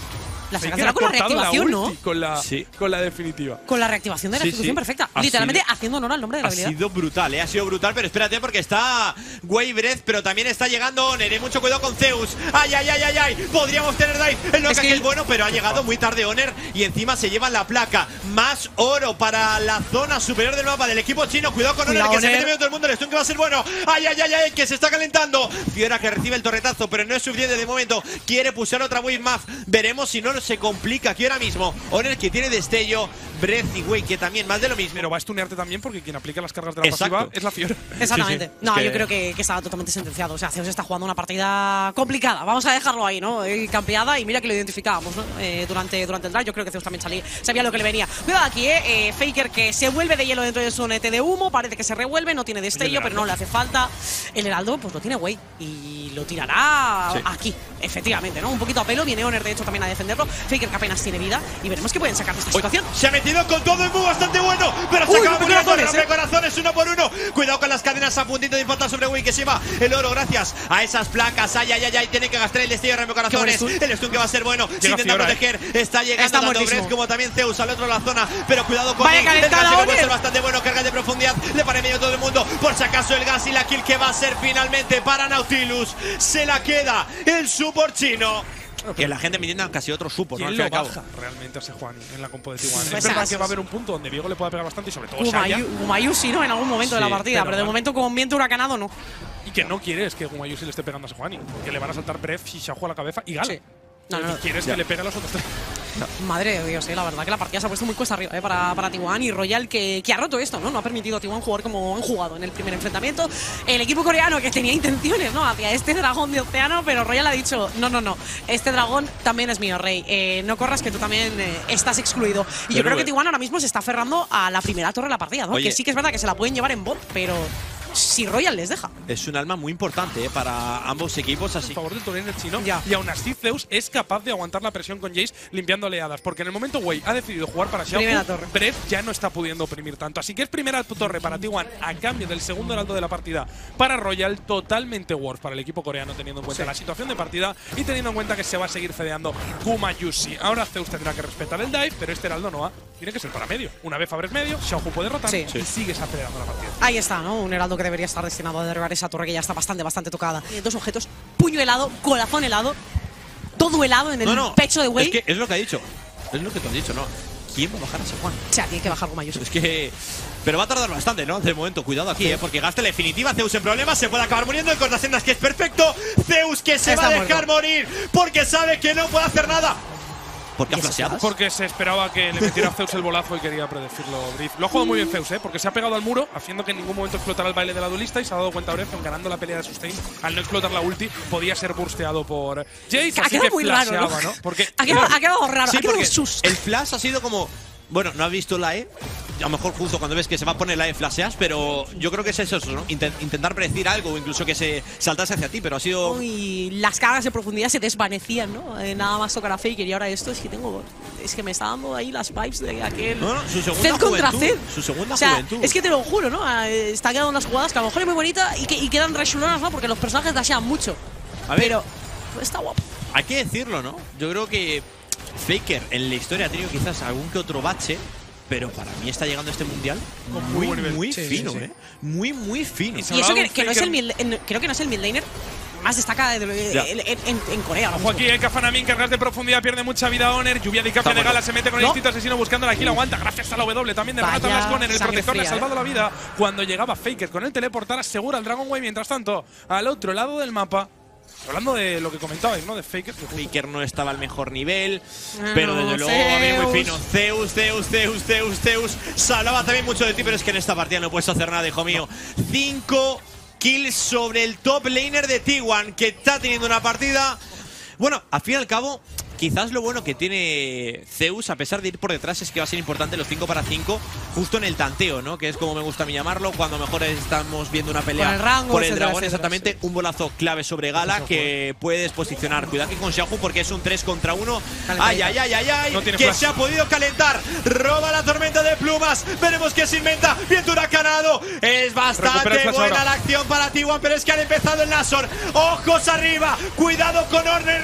Speaker 1: La saca con la reactivación, ¿no?
Speaker 2: Con la,
Speaker 4: sí.
Speaker 2: con la definitiva.
Speaker 1: Con la reactivación de la
Speaker 4: sí,
Speaker 1: ejecución
Speaker 4: sí.
Speaker 1: perfecta.
Speaker 4: Ha
Speaker 1: Literalmente
Speaker 4: sido,
Speaker 1: haciendo honor al nombre de la habilidad.
Speaker 4: Ha sido brutal, ¿eh? Ha sido brutal, pero espérate porque está Wave Breath, pero también está llegando Honor. Eh, mucho cuidado con Zeus. ¡Ay, ay, ay, ay, ay! Podríamos tener dive. El Loca que es bueno, pero ha llegado muy tarde Honor y encima se llevan la placa. Más oro para la zona superior del mapa del equipo chino. Cuidado con Honor, que se mete medio todo el mundo. El stun que va a ser bueno. ¡Ay, ay, ay, ay! Que se está calentando. Fiora que recibe el torretazo, pero no es suficiente de momento. Quiere pulsar otra Wave Muff. Veremos si no se complica aquí ahora mismo. Honor que tiene destello. Breath y Wave que también más de lo mismo.
Speaker 2: Pero va a stunearte también porque quien aplica las cargas de la
Speaker 4: Exacto.
Speaker 2: pasiva es la Fiora.
Speaker 1: Exactamente.
Speaker 4: Sí, sí.
Speaker 1: No,
Speaker 4: Es que...
Speaker 1: yo creo que, que estaba totalmente sentenciado. O sea, Zeus está jugando una partida complicada. Vamos a dejarlo ahí, ¿no? Eh, campeada y mira que lo identificábamos, ¿no? Eh, durante, durante el drive. Yo creo que Zeus también salía, sabía lo que le venía. Cuidado aquí, ¿eh? eh Faker que se vuelve de hielo dentro de su nete de humo. Parece que se revuelve, no tiene destello, pero no le hace falta. El Heraldo, pues lo tiene Wei y lo tirará sí. aquí, efectivamente, ¿no? Un poquito a pelo. Viene Honor, de hecho, también a defenderlo. Faker que apenas tiene vida y veremos qué pueden sacar de esta situación.
Speaker 4: Se ha metido con todo el muy bastante bueno, pero se
Speaker 1: Uy,
Speaker 4: acaba muriendo.
Speaker 1: corazones,
Speaker 4: ¿eh? Corazones uno por uno. Cuidado con las cadenas a puntito de impactar sobre Wei que se va el oro gracias a esas placas. Ay, ay, ay, ay. Tiene que gastar el destello de corazones. El stun que va a ser bueno. Se intenta Fiora, proteger. Eh. Está llegando
Speaker 1: está
Speaker 4: tanto Breath como también Zeus al otro de la zona. Pero cuidado con
Speaker 1: Vaya
Speaker 4: él. El gas que puede ser bastante bueno. Carga de profundidad. Le pare medio todo el mundo. Por si acaso el gas y la kill que va a ser finalmente para Nautilus. Se la queda el support chino. Que la gente me entienda casi otro support, ¿no?
Speaker 2: ¿Quién lo baja realmente a Sejuani en la compo de T uno?
Speaker 1: Pues
Speaker 2: es verdad que va a haber un punto donde Viego le pueda pegar bastante y sobre todo Saya.
Speaker 1: Gumayusi, ¿no? En algún momento sí, de la partida, pero, pero de bueno. momento con viento huracanado no.
Speaker 2: Y que no quieres que Gumayusi le esté pegando a Sejuani, que le van a saltar Breath y Xiaohu a la cabeza y Gala. Sí. No, no, no. Quieres ya. que le pegue a los otros tres.
Speaker 1: No. Madre de Dios, eh, la verdad que la partida se ha puesto muy cuesta arriba eh, para, para T uno y Royal que, que ha roto esto, ¿no? No ha permitido a T uno jugar como han jugado en el primer enfrentamiento. El equipo coreano que tenía intenciones, ¿no? Hacia este dragón de océano, pero Royal ha dicho, no, no, no, este dragón también es mío, Rey. Eh, no corras que tú también eh, estás excluido. Y pero yo creo que T uno ahora mismo se está aferrando a la primera torre de la partida, ¿no? Oye. Que sí que es verdad que se la pueden llevar en bot, pero... si Royal les deja.
Speaker 4: Es un alma muy importante eh, para ambos equipos. Así.
Speaker 2: En favor del torneo chino. Ya. Y aún así Zeus es capaz de aguantar la presión con Jace limpiando oleadas. Porque en el momento Wei ha decidido jugar para Xiaohu, Breath ya no está pudiendo oprimir tanto. Así que es primera torre para T uno a cambio del segundo heraldo de la partida para Royal. Totalmente worth para el equipo coreano teniendo en cuenta sí. la situación de partida y teniendo en cuenta que se va a seguir fedeando Gumayusi. Ahora Zeus tendrá que respetar el dive, pero este heraldo no va. Tiene que ser para medio. Una vez Fabre es medio, Xiaohu puede rotar sí. y sigues acelerando la partida.
Speaker 1: Ahí está, ¿no? Un heraldo que debería estar destinado a derribar esa torre que ya está bastante, bastante tocada. Tiene dos objetos, puño helado, corazón helado, todo helado en el no, no, pecho de Wei.
Speaker 4: Es que es lo que ha dicho. Es lo que te has dicho, ¿no? ¿Quién va a bajar a Sejuani?
Speaker 1: O sea, tiene que bajar Gumayusi.
Speaker 4: Es que... Pero va a tardar bastante, ¿no? De momento, cuidado aquí, sí. ¿eh? Porque gasta la definitiva. Zeus en problemas, se puede acabar muriendo. El cortasendas que es perfecto. Zeus que se Está va a dejar muerto. morir porque sabe que no puede hacer nada. ¿Por qué ha flasheado?
Speaker 2: Porque se esperaba que le metiera a Zeus el bolazo y quería predecirlo Breath. Lo ha jugado muy bien Zeus, ¿eh? Porque se ha pegado al muro, haciendo que en ningún momento explotara el baile de la duelista y se ha dado cuenta Breath, ganando la pelea de sustain. Al no explotar la ulti, podía ser bursteado por Jace,
Speaker 1: que
Speaker 2: así que
Speaker 1: muy
Speaker 2: flasheaba,
Speaker 1: raro, ¿no?
Speaker 2: ¿no? Porque,
Speaker 1: ha, quedado, ha quedado raro,
Speaker 4: sí,
Speaker 1: ha quedado
Speaker 4: porque
Speaker 1: sus.
Speaker 4: El flash ha sido como... Bueno, no has visto la E. A lo mejor justo cuando ves que se va a poner la E flasheas, pero yo creo que es eso, ¿no? Intent intentar predecir algo o incluso que se saltase hacia ti, pero ha sido…
Speaker 1: Uy, las cargas de profundidad se desvanecían, ¿no? Eh, nada más tocar a Faker y ahora esto es que tengo… Es que me está dando ahí las vibes de aquel…
Speaker 4: No, no, su segunda
Speaker 1: Zed contra
Speaker 4: juventud,
Speaker 1: Zed.
Speaker 4: Su segunda
Speaker 1: o sea,
Speaker 4: juventud.
Speaker 1: Es que te lo juro, ¿no? Eh, está quedando unas jugadas que a lo mejor es muy bonita y, que, y quedan re chulonas, ¿no? Porque los personajes dashean mucho. A ver, pero pues está guapo.
Speaker 4: Hay que decirlo, ¿no? Yo creo que Faker en la historia ha tenido quizás algún que otro bache, pero para mí está llegando a este mundial muy, muy, muy sí, fino, sí, sí. ¿eh? Muy, muy fino.
Speaker 1: Y eso que, que no es el mid, creo que no es el mid laner más destaca de, de, en, en, en Corea.
Speaker 2: Ojo aquí, eh, Kafanamin, cargas de profundidad, pierde mucha vida Honor. Lluvia de café de Gala, se mete con el ¿No? instinto asesino buscando la kill, aguanta. Gracias a la W también de Renata Blasconer. El protector le ha salvado eh. la vida cuando llegaba Faker con el teleportar, asegura el Dragon Wave. Mientras tanto, al otro lado del mapa, hablando de lo que comentabais, ¿no? De Faker.
Speaker 4: Faker no estaba al mejor nivel, no, pero desde luego a mí muy fino. Zeus, Zeus, Zeus, Zeus, Zeus. Se hablaba también mucho de ti, pero es que en esta partida no puedes hacer nada, hijo mío. Cinco kills sobre el top laner de T uno, que está teniendo una partida… Bueno, al fin y al cabo… Quizás lo bueno que tiene Zeus, a pesar de ir por detrás, es que va a ser importante los cinco para cinco, justo en el tanteo, ¿no? Que es como me gusta a mí llamarlo, cuando mejor estamos viendo una pelea
Speaker 1: por el, rango,
Speaker 4: por el dragón, exactamente, sí. Un bolazo clave sobre Gala que puedes posicionar. Cuidado aquí con Xiaohu porque es un tres contra uno. Ay, ay, ay, ay, ay, no que flash. Se ha podido calentar. Roba la tormenta de plumas. Veremos qué se inventa. Viento huracanado. Es bastante buena la acción para T uno, pero es que han empezado el Nashor. Ojos arriba. Cuidado con Horner. Le están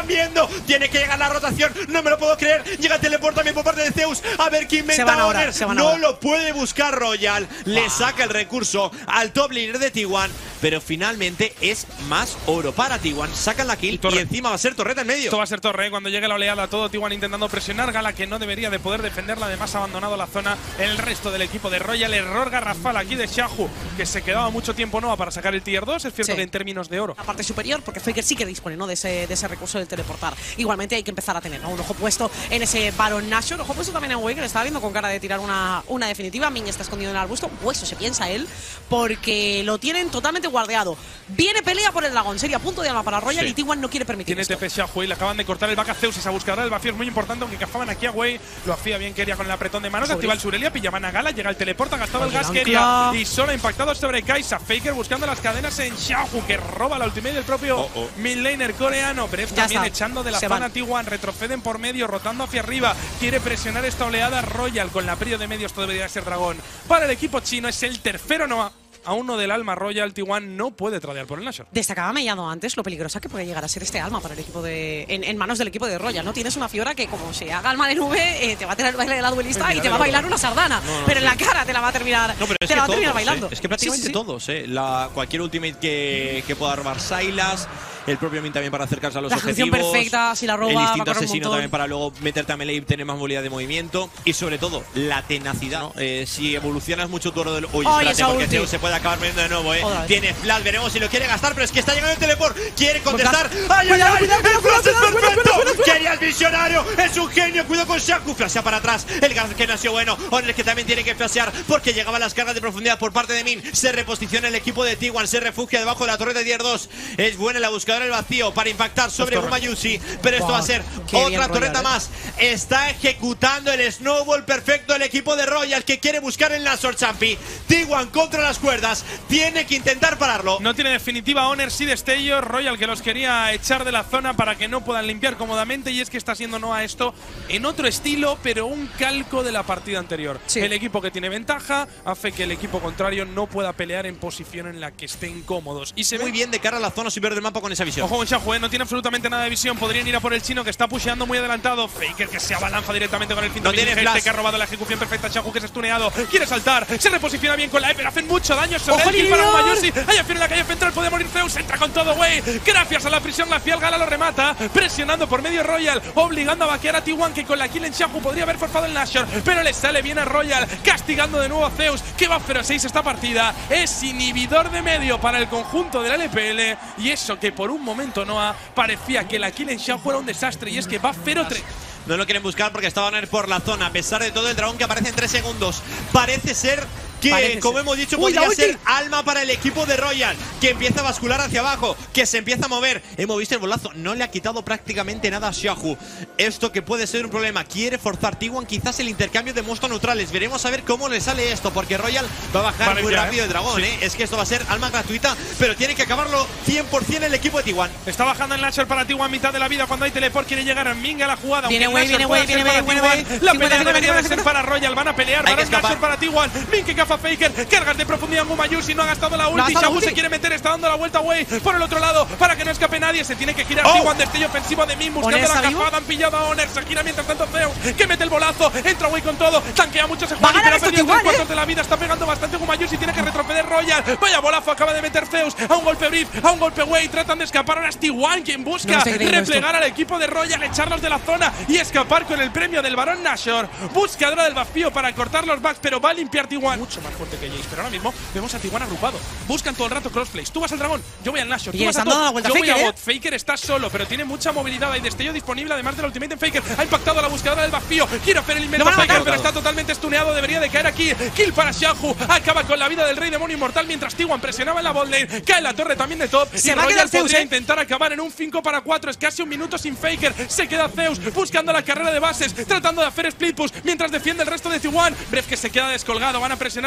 Speaker 4: viendo. Tiene que llegar la rotación. No me lo puedo creer. Llega el teleport también por parte de Zeus. A ver qué inventa Honor. No lo puede buscar Royal. Le ah. saca el recurso al top laner de T uno. Pero finalmente es más oro para T uno. Sacan la kill y, y encima va a ser torreta en medio.
Speaker 2: Esto va a ser torre. Cuando llegue la oleada, todo T uno intentando presionar. Gala que no debería de poder defenderla. Además ha abandonado la zona el resto del equipo de Royal. Error garrafal aquí de Xiaohu, que se quedaba mucho tiempo Noah para sacar el tier dos. Es cierto sí. que en términos de oro.
Speaker 1: La parte superior, porque Faker sí que dispone, ¿no?, de ese, de ese recurso del teleportar. Igualmente hay que empezar a tener, ¿no?, un ojo puesto en ese Baron Nashor. Ojo puesto también en Way, que le estaba viendo con cara de tirar una, una definitiva. Ming está escondido en el arbusto. Puesto se piensa él, porque lo tienen totalmente guardeado. Viene pelea por el dragón. Sería punto de alma para Royal sí. y T uno no quiere permitir
Speaker 2: Tiene
Speaker 1: esto.
Speaker 2: T P Xiaohu y le acaban de cortar el back a Zeus. Esa buscadora del vacío es muy importante, aunque cafaban aquí a Way. Lo hacía bien Keria con el apretón de manos. Activa el Surelia, pillaban a Gala. Llega el teleport, ha gastado el gas Keria. Y solo ha impactado sobre Kaisa. Faker buscando las cadenas en Xiaohu, que roba la ultimate del propio oh, oh. mid laner coreano. Brev también está. echando de la Se zona van. T uno. Retroceden por medio, rotando hacia arriba. Quiere presionar esta oleada. Royal con la prio de medio. Esto debería ser dragón. Para el equipo chino es el tercero Noah. A uno del alma Royal. T uno no puede tradear por el Nashor.
Speaker 1: Destacaba Mellado antes lo peligrosa que puede llegar a ser este alma para el equipo de en, en manos del equipo de Royal, ¿no? Tienes una Fiora que, como se haga alma de nube, eh, te va a tener el baile de la duelista y te va a bailar una sardana. No, no, pero sí. en la cara te la va a terminar,
Speaker 4: no, pero es
Speaker 1: te
Speaker 4: que
Speaker 1: la va a
Speaker 4: todos,
Speaker 1: terminar bailando.
Speaker 4: Eh. Es que prácticamente sí, sí, sí. todos, eh. La, cualquier ultimate que, que pueda robar Sylas. El propio Min también para acercarse a los
Speaker 1: la
Speaker 4: objetivos.
Speaker 1: perfecta, si la roba,
Speaker 4: el instinto
Speaker 1: va a
Speaker 4: asesino también para luego meterte a melee y tener más movilidad de movimiento. Y sobre todo, la tenacidad, ¿no? Eh, si evolucionas mucho tu oro del… Uy,
Speaker 1: Oye,
Speaker 4: espérate, porque Zeus se puede acabar viendo de nuevo, ¿eh? Tiene flash, veremos si lo quiere gastar, pero es que está llegando el teleport. Quiere contestar. ¡Ay, ay, ay! ¡El flash es perfecto! ¡Quería el visionario! ¡Es un genio! ¡Cuidado con Shaku! Flashea para atrás. El gas que no ha sido bueno. Honor que también tiene que flashear porque llegaban las cargas de profundidad por parte de Min. Se reposiciona el equipo de T uno. Se refugia debajo de la torre de tier dos. Es buena la buscadora del vacío para impactar sobre Gumayusi, pero esto wow, va a ser otra torreta Royal, más. ¿eh? Está ejecutando el snowball perfecto el equipo de Royal, que quiere buscar el Nashor Champi. T uno contra las cuerdas, tiene que intentar pararlo.
Speaker 2: No tiene definitiva Honor, sí destellos. Royal que los quería echar de la zona para que no puedan limpiar cómodamente, y es que está siendo Noah esto en otro estilo, pero un calco de la partida anterior. Sí. El equipo que tiene ventaja hace que el equipo contrario no pueda pelear en posición en la que estén cómodos. Y se
Speaker 4: Muy
Speaker 2: ve
Speaker 4: bien de cara a la zona superior del mapa con esa visión.
Speaker 2: Ojo con Xiaohu, no tiene absolutamente nada de visión. Podrían ir a por el chino, que está pusheando muy adelantado. Faker que se abalanza directamente con el finto.
Speaker 4: No tiene flash.
Speaker 2: Que ha robado la ejecución perfecta. Xiaohu que es estuneado. Quiere saltar. Se reposiciona bien con la E, pero hacen mucho daño sobre el kill para Gumayusi. Hay acción en la calle central. Puede morir Zeus. Entra con todo, güey. Gracias a la prisión glacial, Gala lo remata. Presionando por medio Royal. Obligando a vaquear a T uno, que con la kill en Xiaohu podría haber forzado el Nashor. Pero le sale bien a Royal. Castigando de nuevo a Zeus, que va cero seis esta partida. Es inhibidor de medio para el conjunto del L P L. Y eso que por un momento Noah parecía que la kill en Xiaohu era un desastre, y es que va cero tres.
Speaker 4: No lo quieren buscar porque está Honor por la zona. A pesar de todo, el dragón que aparece en tres segundos. Parece ser que, Parece como ser. hemos dicho, Uy, podría ser alma para el equipo de Royal, que empieza a bascular hacia abajo, que se empieza a mover. Hemos visto el bolazo. No le ha quitado prácticamente nada a Xiaohu. Esto que puede ser un problema. Quiere forzar T uno quizás el intercambio de monstruos neutrales. Veremos a ver cómo le sale esto, porque Royal va a bajar vale, muy ya, rápido eh. el dragón. Sí. ¿eh? Es que esto va a ser alma gratuita, pero tiene que acabarlo cien por cien el equipo de T uno.
Speaker 2: Está bajando el Nashor para T uno a mitad de la vida cuando hay teleport. Quiere llegar a Ming a la jugada.
Speaker 1: Viene güey, viene güey, viene güey.
Speaker 2: La pelea debería de ser para Royal. Van a pelear. Van a Nashor para T uno. Ming que caza Faker. Carga de profundidad en Gumayusi, no ha gastado la ulti. Xiaohu se quiere meter, está dando la vuelta Way por el otro lado para que no escape nadie. Se tiene que girar oh. T uno, destello ofensivo de Min buscando la cafada. Han pillado a Honor, se gira mientras tanto Zeus, que mete el bolazo, entra Way con todo, tanquea mucho ese juego, pero ha perdido tres cuartos de la vida, está pegando bastante Gumayusi, tiene que retroceder Royal. Vaya bolazo acaba de meter Zeus, a un golpe Brief, a un golpe Way, tratan de escapar. Ahora es T uno quien busca no replegar al equipo de Royal, echarlos de la zona y escapar con el premio del Barón Nashor. Buscadora del vacío para cortar los backs, pero va a limpiar T uno. Mucho más fuerte que Jace, pero ahora mismo vemos a T uno agrupado. Buscan todo el rato crossplays. Tú vas al dragón, yo voy al Nashor. Tú vas a top, yo voy a bot. ¿eh? Faker está solo, pero tiene mucha movilidad. Hay destello disponible, además del ultimate en Faker. Ha impactado a la buscadora del vacío. Quiere hacer el invento Faker, pero está totalmente stuneado. Debería de caer aquí. Kill para Xiaohu. Acaba con la vida del rey demonio inmortal mientras T uno presionaba en la bot lane. Cae la torre también de top. Se y va Royal podría Zeus, ¿eh? intentar acabar en un cinco para cuatro. Es casi un minuto sin Faker. Se queda Zeus buscando la carrera de bases, tratando de hacer split push mientras defiende el resto de T uno. Brev que se queda descolgado. Van a presionar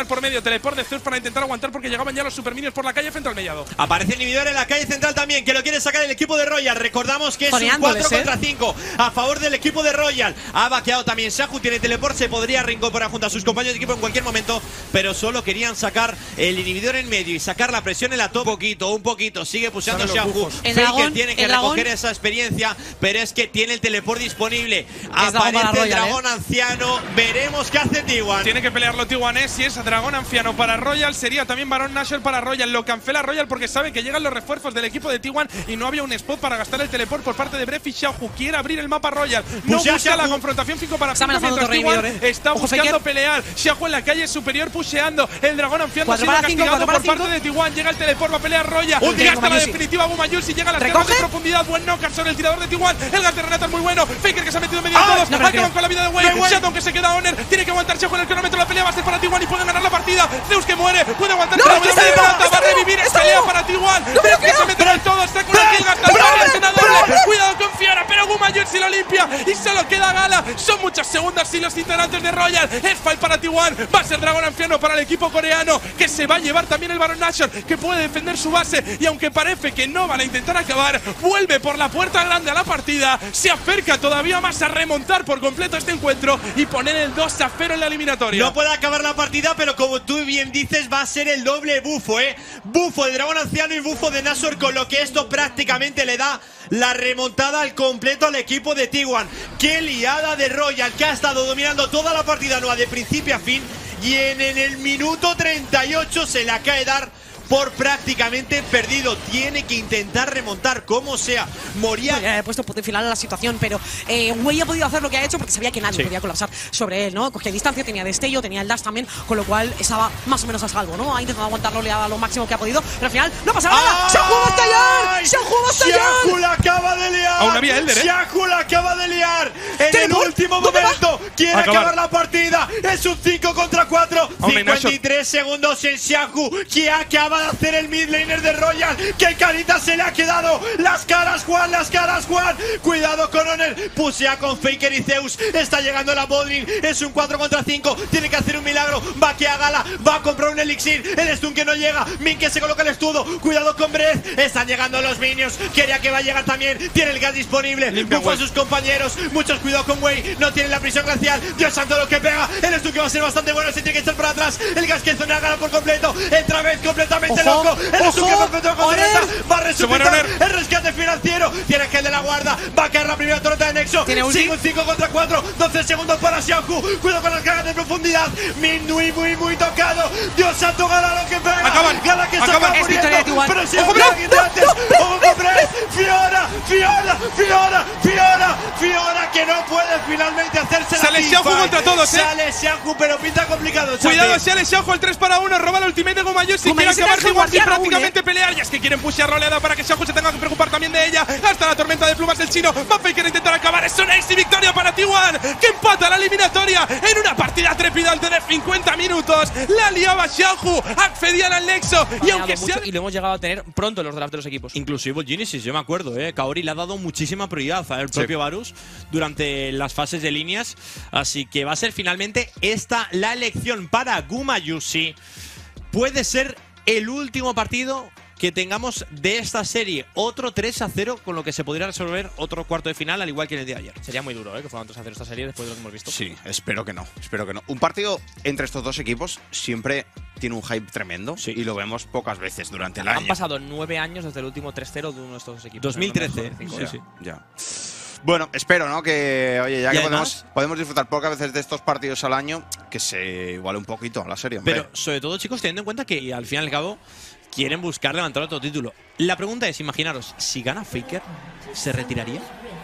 Speaker 2: Leonard por medio, teleport de Zeus para intentar aguantar porque llegaban ya los superminions por la calle frente al mellado.
Speaker 4: Aparece el inhibidor en la calle central también, que lo quiere sacar el equipo de Royal. Recordamos que es un cuatro contra cinco a favor del equipo de Royal. Ha vaqueado también Shahu, tiene teleport, se podría reincorporar junto a sus compañeros de equipo en cualquier momento, pero solo querían sacar el inhibidor en medio y sacar la presión en la top. Un poquito, un poquito, sigue puseando Shahu. Faker tiene que recoger esa experiencia, pero es que tiene el teleport disponible. Aparece el dragón anciano, veremos qué hace T uno.
Speaker 2: Tiene que pelearlo T uno, ¿eh? Si es dragón anciano para Royal, sería también Baron Nashor para Royal. Lo cancela Royal porque sabe que llegan los refuerzos del equipo de T uno y no había un spot para gastar el teleport por parte de Bref y Shahu. Quiere abrir el mapa Royal. No
Speaker 4: Pusea
Speaker 2: busca
Speaker 4: Shahu.
Speaker 2: la confrontación cinco para cinco mientras T uno
Speaker 1: eh.
Speaker 2: está
Speaker 1: Ojo,
Speaker 2: buscando
Speaker 1: Faker.
Speaker 2: pelear. Shahu en la calle superior pusheando. El dragón anciano ha sido
Speaker 1: cuatro para cinco,
Speaker 2: castigado
Speaker 1: cuatro para
Speaker 2: por parte
Speaker 1: cinco.
Speaker 2: de T uno. Llega el teleport, va a pelear Royal.
Speaker 1: Uy,
Speaker 2: Y hasta la
Speaker 1: Gumayusi.
Speaker 2: definitiva Gumayusi llega a las
Speaker 1: ¿Recoge?
Speaker 2: tierras de profundidad. Buen knockout sobre el tirador de T uno. El gas de Renata es muy bueno. Faker que se ha metido en medio de
Speaker 4: Ah,
Speaker 2: todos.
Speaker 1: no me lo
Speaker 2: Acaban
Speaker 1: creo.
Speaker 2: con la vida de Wade. Shadow que se queda Honor. Tiene que aguantar Shahu en el cronómetro. La pelea va a ser para T uno y pueden ganar la partida. Zeus que muere. Puede aguantar
Speaker 1: No,
Speaker 2: la
Speaker 1: es que
Speaker 2: W
Speaker 1: está
Speaker 2: de
Speaker 1: vivo,
Speaker 2: Renata.
Speaker 1: está
Speaker 2: Va a revivir
Speaker 1: vivo,
Speaker 2: esta
Speaker 1: está
Speaker 2: pelea
Speaker 1: vivo.
Speaker 2: para T uno.
Speaker 1: No me lo
Speaker 2: Bref que
Speaker 1: creo.
Speaker 2: se mete en todo. Está con el kill. Gasta el
Speaker 1: Bref,
Speaker 2: es una
Speaker 1: Bref.
Speaker 2: doble. Cuidado con Fiora. Pero Gumayusi lo limpia. Y solo queda Gala. Son muchas segundas sin los integrantes de Royal. Es fight para T uno. Va a ser dragón anciano para el equipo coreano. Que se va a llevar también el Baron Nashor. Que puede defender su base. Y aunque parece que no van a intentar acabar, vuelve por la puerta grande a la partida. Se acerca todavía más a remontar por completo este encuentro y poner el dos a cero en la eliminatoria.
Speaker 4: No puede acabar la partida, pero como tú bien dices, va a ser el doble bufo, ¿eh? Bufo de dragón anciano y bufo de Nashor, con lo que esto prácticamente le da la remontada al completo al equipo de T uno. Qué liada de Royal, que ha estado dominando toda la partida nueva de principio a fin, y en, en el minuto treinta y ocho se la cae dar por prácticamente perdido. Tiene que intentar remontar como sea. Moría.
Speaker 1: Podría haber puesto punto final a la situación, pero eh, Wei ha podido hacer lo que ha hecho porque sabía que nadie
Speaker 4: Sí.
Speaker 1: podía colapsar sobre él, ¿no? Cogía distancia, tenía destello, tenía el dash también, con lo cual estaba más o menos a salvo, ¿no? Ha intentado aguantar la oleada lo máximo que ha podido, pero al final no pasa nada. ¡Shahu va a estallar! ¡Shahu va a estallar!
Speaker 4: ¡Shahu la acaba de liar!
Speaker 2: Aún había Elder, ¿eh?
Speaker 4: ¡Shahu la acaba de liar! En el
Speaker 1: ¿Teleport?
Speaker 4: último
Speaker 1: ¿Dónde va?
Speaker 4: momento quiere
Speaker 2: Acabar.
Speaker 4: acabar la partida. Es un cinco contra cuatro.
Speaker 2: Aún hay
Speaker 4: cincuenta y tres segundos en Shahu, que acaba de hacer el mid laner de Royal. ¡Qué carita se le ha quedado! ¡Las caras, Juan! ¡Las caras, Juan! Cuidado con Honor. Pusea con Faker y Zeus. Está llegando la Bodrin. Es un cuatro contra cinco. Tiene que hacer un milagro. Va que a Gala. Va a comprar un elixir. El stun que no llega. Min que se coloca el escudo. Cuidado con Breath. Están llegando los minions. Quería que va a llegar también. Tiene el gas disponible.
Speaker 2: Limpia
Speaker 4: Bufa a
Speaker 2: Wei.
Speaker 4: sus compañeros. Muchos cuidado con Wei. No tiene la prisión glacial. Dios santo lo que pega. El stun que va a ser bastante bueno. Se tiene que echar para atrás. El gas que zona Gala por completo. Entra vez completamente
Speaker 1: Ojo,
Speaker 4: loco. El stun que
Speaker 1: ojo,
Speaker 4: perfecto con
Speaker 1: Oner.
Speaker 4: torreta. Va a
Speaker 2: Se muere
Speaker 4: resucitar.
Speaker 2: Oner.
Speaker 4: El rescate financiero. Tiene que el de la guarda. Va a caer la primera torreta de Nexo.
Speaker 1: Tiene ulti.
Speaker 4: Sigue un cinco contra cuatro. doce segundos para Shahu. Cuidado con las cargas de profundidad. Min muy, muy, muy tocado. Dios santo, Gala lo que pega.
Speaker 2: Acaban.
Speaker 4: Gala que se
Speaker 2: Acaban.
Speaker 4: acaba
Speaker 1: Es victoria de T uno.
Speaker 4: muriendo. Pero si
Speaker 2: Ojo,
Speaker 4: no
Speaker 2: Bref.
Speaker 4: alguien de antes. Ojo con Bref. Fiora, Fiora, Fiora, Fiora, Fiora, que no puede finalmente hacerse
Speaker 2: Sale
Speaker 4: la
Speaker 2: Shahu
Speaker 4: teamfight.
Speaker 2: contra todos, ¿eh?
Speaker 4: Sale Shahu, pero pinta complicado.
Speaker 2: Cuidado,
Speaker 4: Champi.
Speaker 2: sale Shahu el tres para uno, roba el ultimate de Gumayusi, quiere
Speaker 1: Gumayusi
Speaker 2: acabar
Speaker 1: deja
Speaker 2: de guardia y
Speaker 1: guardián aún,
Speaker 2: prácticamente pelear. Y es que quieren pushear roleada para que Shahu se tenga que preocupar también de ella. Hasta la tormenta de plumas del chino. Va Faker a intentar acabar. Es una easy victoria para T uno, que empata la eliminatoria en una partida trepidante de cincuenta minutos. La liaba Shahu, accedían al Nexo. Y aunque sea.
Speaker 3: mucho y lo hemos llegado a tener pronto en los drafts de los equipos.
Speaker 4: Inclusive Genesis, yo me acuerdo, eh. Kaori le ha dado muchísima prioridad al propio Varus durante las fases de líneas. Así que va a ser finalmente esta la elección para Gumayusi. Puede ser el último partido que tengamos de esta serie. Otro tres a cero, con lo que se podría resolver otro cuarto de final, al igual que en el día de ayer.
Speaker 3: Sería muy duro, ¿eh? Que fueran tres a cero esta serie después de lo que hemos visto.
Speaker 5: Sí, espero que no, espero que no. Un partido entre estos dos equipos siempre tiene un hype tremendo
Speaker 4: Sí.
Speaker 5: y lo vemos pocas veces durante el año.
Speaker 3: Han pasado nueve años desde el último tres cero de uno de estos dos equipos.
Speaker 4: dos mil trece,
Speaker 3: En los
Speaker 4: sí,
Speaker 3: mejores
Speaker 4: sí.
Speaker 3: cinco,
Speaker 5: Ya. Bueno, espero, ¿no? Que, oye, ya
Speaker 4: Y
Speaker 5: que
Speaker 4: además-
Speaker 5: podemos, podemos disfrutar pocas veces de estos partidos al año, que se iguale un poquito la serie, hombre.
Speaker 4: Pero sobre todo, chicos, teniendo en cuenta que al fin y al cabo quieren buscar levantar otro título. La pregunta es, imaginaros, si gana Faker, ¿se retiraría?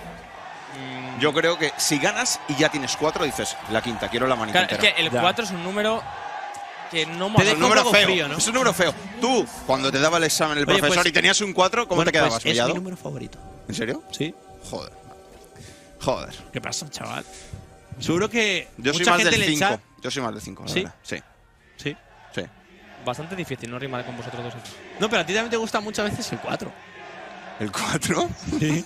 Speaker 5: Yo creo que si ganas y ya tienes cuatro, dices, la quinta, quiero la manita
Speaker 3: Claro, es
Speaker 5: entera.
Speaker 3: que el
Speaker 4: Ya.
Speaker 3: cuatro es un número que no
Speaker 4: Te
Speaker 3: hemos
Speaker 4: deja
Speaker 5: Es un número
Speaker 4: un poco
Speaker 5: feo,
Speaker 4: frío, ¿no?
Speaker 5: es un número feo. Tú, cuando te daba el examen el
Speaker 4: Oye,
Speaker 5: profesor
Speaker 4: pues-
Speaker 5: y tenías un cuatro, ¿cómo
Speaker 4: Bueno,
Speaker 5: te quedabas,
Speaker 4: pues es
Speaker 5: Mellado?
Speaker 4: mi número favorito.
Speaker 5: ¿En serio?
Speaker 4: ¿Sí?
Speaker 5: Joder. Joder.
Speaker 4: ¿Qué pasa, chaval? Seguro que
Speaker 5: Yo soy
Speaker 4: mucha
Speaker 5: más
Speaker 4: gente
Speaker 5: del
Speaker 4: en el
Speaker 5: cinco.
Speaker 4: chat…
Speaker 5: Yo soy más del cinco, la
Speaker 4: ¿Sí?
Speaker 5: verdad. Sí,
Speaker 4: Sí.
Speaker 5: sí.
Speaker 3: bastante difícil, no rimar con vosotros dos.
Speaker 4: No, pero a ti también te gusta muchas veces el cuatro.
Speaker 5: ¿El cuatro?
Speaker 4: Sí.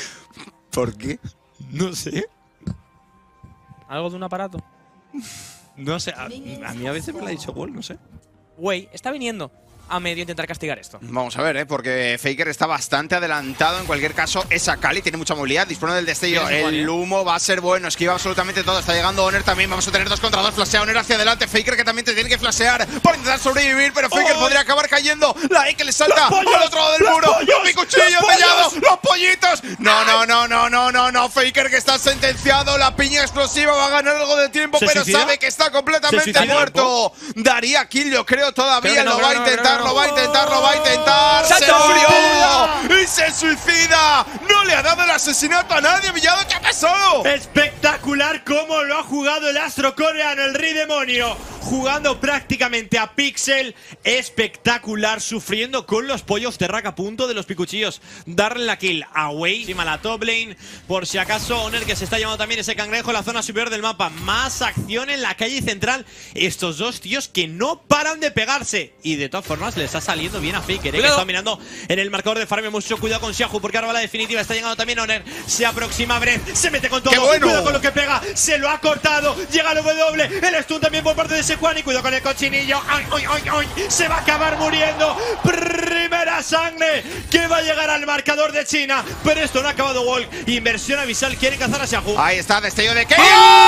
Speaker 5: ¿Por qué?
Speaker 4: No sé.
Speaker 3: ¿Algo de un aparato?
Speaker 4: No sé, a, a mí a veces me lo ha dicho Wall, no sé.
Speaker 3: Wei está viniendo a medio intentar castigar esto.
Speaker 5: Vamos a ver, ¿eh? Porque Faker está bastante adelantado. En cualquier caso, esa Kali tiene mucha movilidad, dispone del destello. El humo va a ser bueno, esquiva absolutamente todo. Está llegando Honor también. Vamos a tener dos contra dos. Flashea Honor hacia adelante. Faker que también te tiene que flashear por intentar sobrevivir, pero Faker oh, podría acabar cayendo. La E que le salta al otro lado del muro. ¡Los cuchillos pellados! ¡Los pollitos! No, no, no, no, no, no, no. Faker que está sentenciado. La piña explosiva va a ganar algo de tiempo, pero suicida? sabe que está completamente muerto. Daría kill, yo creo, todavía. No, lo, va no, intentar, no, no, lo va a intentar, lo va a intentar, lo va a intentar. ¡Se murió! ¡Y se suicida! ¡No le ha dado el asesinato a nadie, Villado! ¿Qué ha pasado?
Speaker 4: Espectacular cómo lo ha jugado el astro coreano, el Rey Demonio. Jugando prácticamente a Pixel. Espectacular, sufriendo con los pollos. Terrac a punto de los picuchillos darle la kill a Wei. Encima la top lane. Por si acaso, Honor que se está llevando también ese cangrejo en la zona superior del mapa. Más acción en la calle central. Estos dos tíos que no paran de pegarse. Y de todas formas, le está saliendo bien a Faker, ¿eh? Que está mirando en el marcador de farm. Mucho cuidado con Xiaohu, porque ahora va la definitiva. Está llegando también Honor. Se aproxima Breath. Se mete con todo.
Speaker 5: Bueno.
Speaker 4: Cuidado con lo que pega. Se lo ha cortado. Llega el W. El stun también por parte de ese Juan. Y cuidado con el cochinillo. ¡Ay, ay, ay, ay! Se va a acabar muriendo. Primera sangre que va a llegar al marcador de China. Pero esto no ha acabado, Walk. Inversión avisal. Quieren cazar a Xiaohu.
Speaker 5: Ahí está, destello de Keria.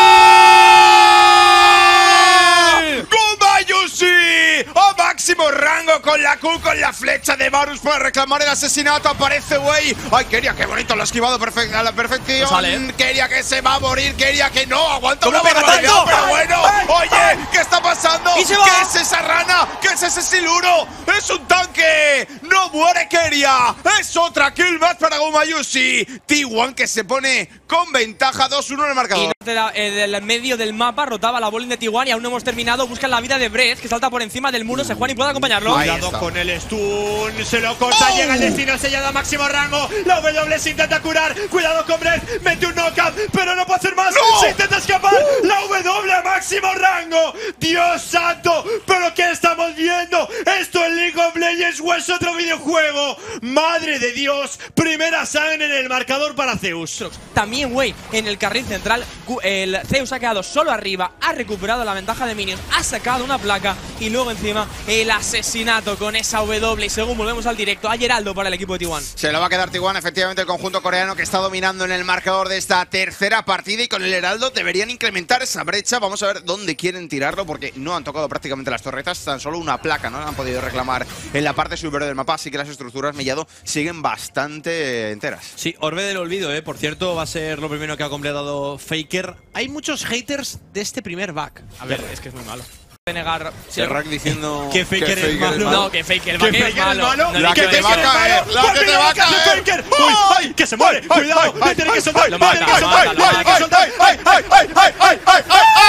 Speaker 5: ¡Gumayusi! ¡A máximo rango con la Q, con la flecha de Varus para reclamar el asesinato! Aparece Wei. ¡Ay, Keria, qué bonito! Lo ha esquivado perfect, a la perfección.
Speaker 3: Sale.
Speaker 5: Keria que se va a morir. Keria que no aguanta una
Speaker 3: pega
Speaker 5: barbaridad.
Speaker 3: tanto?
Speaker 5: Pero bueno, oye, ¿qué está pasando?
Speaker 3: ¿Y se
Speaker 5: ¿Qué
Speaker 3: va?
Speaker 5: es esa rana? ¿Qué es ese siluro? ¡Es un tanque! ¡No muere Keria! ¡Es otra kill más para Gumayusi! T uno que se pone con ventaja dos uno en el marcador.
Speaker 3: Y del eh, medio del mapa rotaba la bowling de T uno y aún no hemos terminado. Buscan la vida de Breath, que salta por encima del muro. Sejuani puede acompañarlo.
Speaker 4: Cuidado con el stun. Se lo corta, oh. Llega el destino sellado a máximo rango. La W se intenta curar. Cuidado con Breath. Mete un knockout, pero no puede hacer más.
Speaker 5: No.
Speaker 4: Se intenta escapar. Uh. La W a máximo rango. Dios santo. ¿Pero qué estamos viendo? Esto en League of Legends o es otro videojuego. Madre de Dios. Primera sangre en el marcador para Zeus.
Speaker 3: También Wei en el carril central. El Zeus ha quedado solo arriba. Ha recuperado la ventaja de minions. Ha sacado una placa. Y luego encima el asesinato con esa W. Y según volvemos al directo, a Geraldo para el equipo de T uno.
Speaker 5: Se lo va a quedar T uno, efectivamente, el conjunto coreano que está dominando en el marcador de esta tercera partida. Y con el Heraldo deberían incrementar esa brecha. Vamos a ver dónde quieren tirarlo, porque no han tocado prácticamente las torretas. Tan solo una placa, ¿no? Han podido reclamar en la parte superior del mapa. Así que las estructuras Mellado siguen bastante enteras.
Speaker 4: Sí, Orbe del Olvido, ¿eh? Por cierto, va a ser lo primero que ha completado Faker. Hay muchos haters de este primer back.
Speaker 3: A ver, es que es muy malo. De negar
Speaker 5: Terrac diciendo
Speaker 4: que Faker, que Faker es, malo.
Speaker 3: es malo. No, que Faker, que
Speaker 4: Faker
Speaker 3: es malo.
Speaker 4: Es malo.
Speaker 3: No,
Speaker 5: la que, que te va a caer, la que te va a caer.
Speaker 4: Faker. ¡Uy! ¡Ay! ¡Que se muere! ¡Cuidado! ¡Me tiene que soltar! ¡Me tiene que soltar! ¡Me tiene que soltar!
Speaker 5: ¡Ay, ay, ay, ay, ay, ay!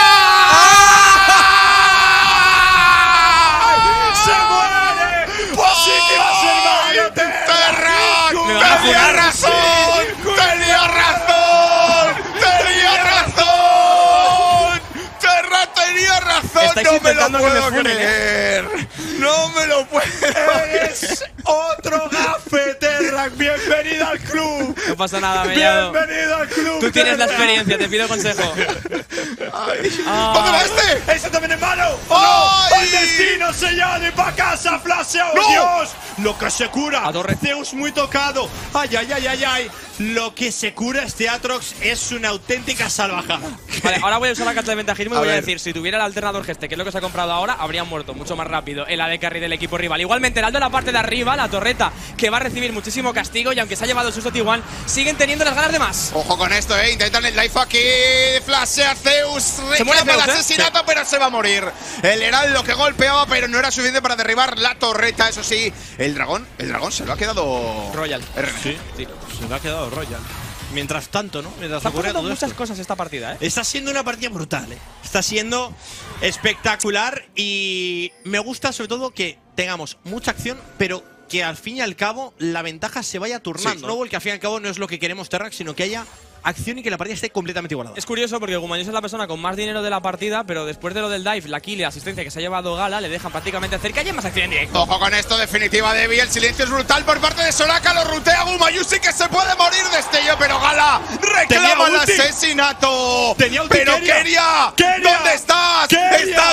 Speaker 4: ¡Se muere! ¡Sí que va a ser malo!
Speaker 5: ¡Terrac! ¡Tenía razón! ¡Tenía razón! ¡Tenía razón! ¡Terrac tenía razón! ¡No me lo puedo creer! ¡No me lo puedo creer!
Speaker 4: ¡Eres otro gafe, Terrac! ¡Bienvenido al club!
Speaker 3: No pasa nada, Mellado.
Speaker 4: ¡Bienvenido al club!
Speaker 3: Tú tienes la experiencia, te pido consejo.
Speaker 5: Ay. Ah. ¿Dónde va este?
Speaker 4: ¡Ese también es malo!
Speaker 5: ¡Oh,
Speaker 4: no! ¡El destino sellado y pa' casa! ¡Flasheado!
Speaker 5: ¡No!
Speaker 4: ¡Dios! ¡Lo que se cura!
Speaker 3: A torre.
Speaker 4: Zeus muy tocado. ¡Ay, ay, ay, ay, ay! Lo que se cura este Aatrox es una auténtica salvajada.
Speaker 3: Vale, ahora voy a usar la carta de ventajismo y
Speaker 5: a
Speaker 3: voy
Speaker 5: ver.
Speaker 3: a decir, si tuviera el alternador geste, que es lo que se ha comprado ahora, habrían muerto mucho más rápido el A D carry del equipo rival. Igualmente, Heraldo en la parte de arriba, la torreta, que va a recibir muchísimo castigo, y aunque se ha llevado el susto T uno, siguen teniendo las ganas de más.
Speaker 5: Ojo con esto, eh. Intentan el life aquí. Flashea Zeus.
Speaker 3: muere
Speaker 5: Reclama el
Speaker 3: Zeus, ¿eh?
Speaker 5: asesinato,
Speaker 3: Sí.
Speaker 5: pero se va a morir. El Heraldo que golpeaba, pero no era suficiente para derribar la torreta. Eso sí, el dragón, el dragón se lo ha quedado.
Speaker 3: Royal.
Speaker 5: R.
Speaker 4: Sí, sí. Se le ha quedado Royal. Mientras tanto, ¿no? Mientras
Speaker 3: Está
Speaker 4: ocurre
Speaker 3: pasando
Speaker 4: todo
Speaker 3: muchas
Speaker 4: esto.
Speaker 3: cosas esta partida, ¿eh?
Speaker 4: Está siendo una partida brutal, ¿eh? Está siendo espectacular y me gusta sobre todo que tengamos mucha acción, pero que al fin y al cabo la ventaja se vaya turnando.
Speaker 5: Sí.
Speaker 4: Snowball, que al fin y al cabo no es lo que queremos Terrac, sino que haya acción y que la partida esté completamente igualada.
Speaker 3: Es curioso porque Gumayus es la persona con más dinero de la partida, pero después de lo del dive, la kill y la asistencia que se ha llevado Gala, le dejan prácticamente hacer que haya más acción en directo.
Speaker 5: Ojo con esto, definitiva de Vi. El silencio es brutal por parte de Soraka. Lo rutea Gumayusi, que se puede morir destello, pero Gala reclama el asesinato.
Speaker 4: Tenía ulti,
Speaker 5: pero
Speaker 4: Keria.
Speaker 5: Keria,
Speaker 4: Keria.
Speaker 5: ¿dónde estás?
Speaker 4: Keria.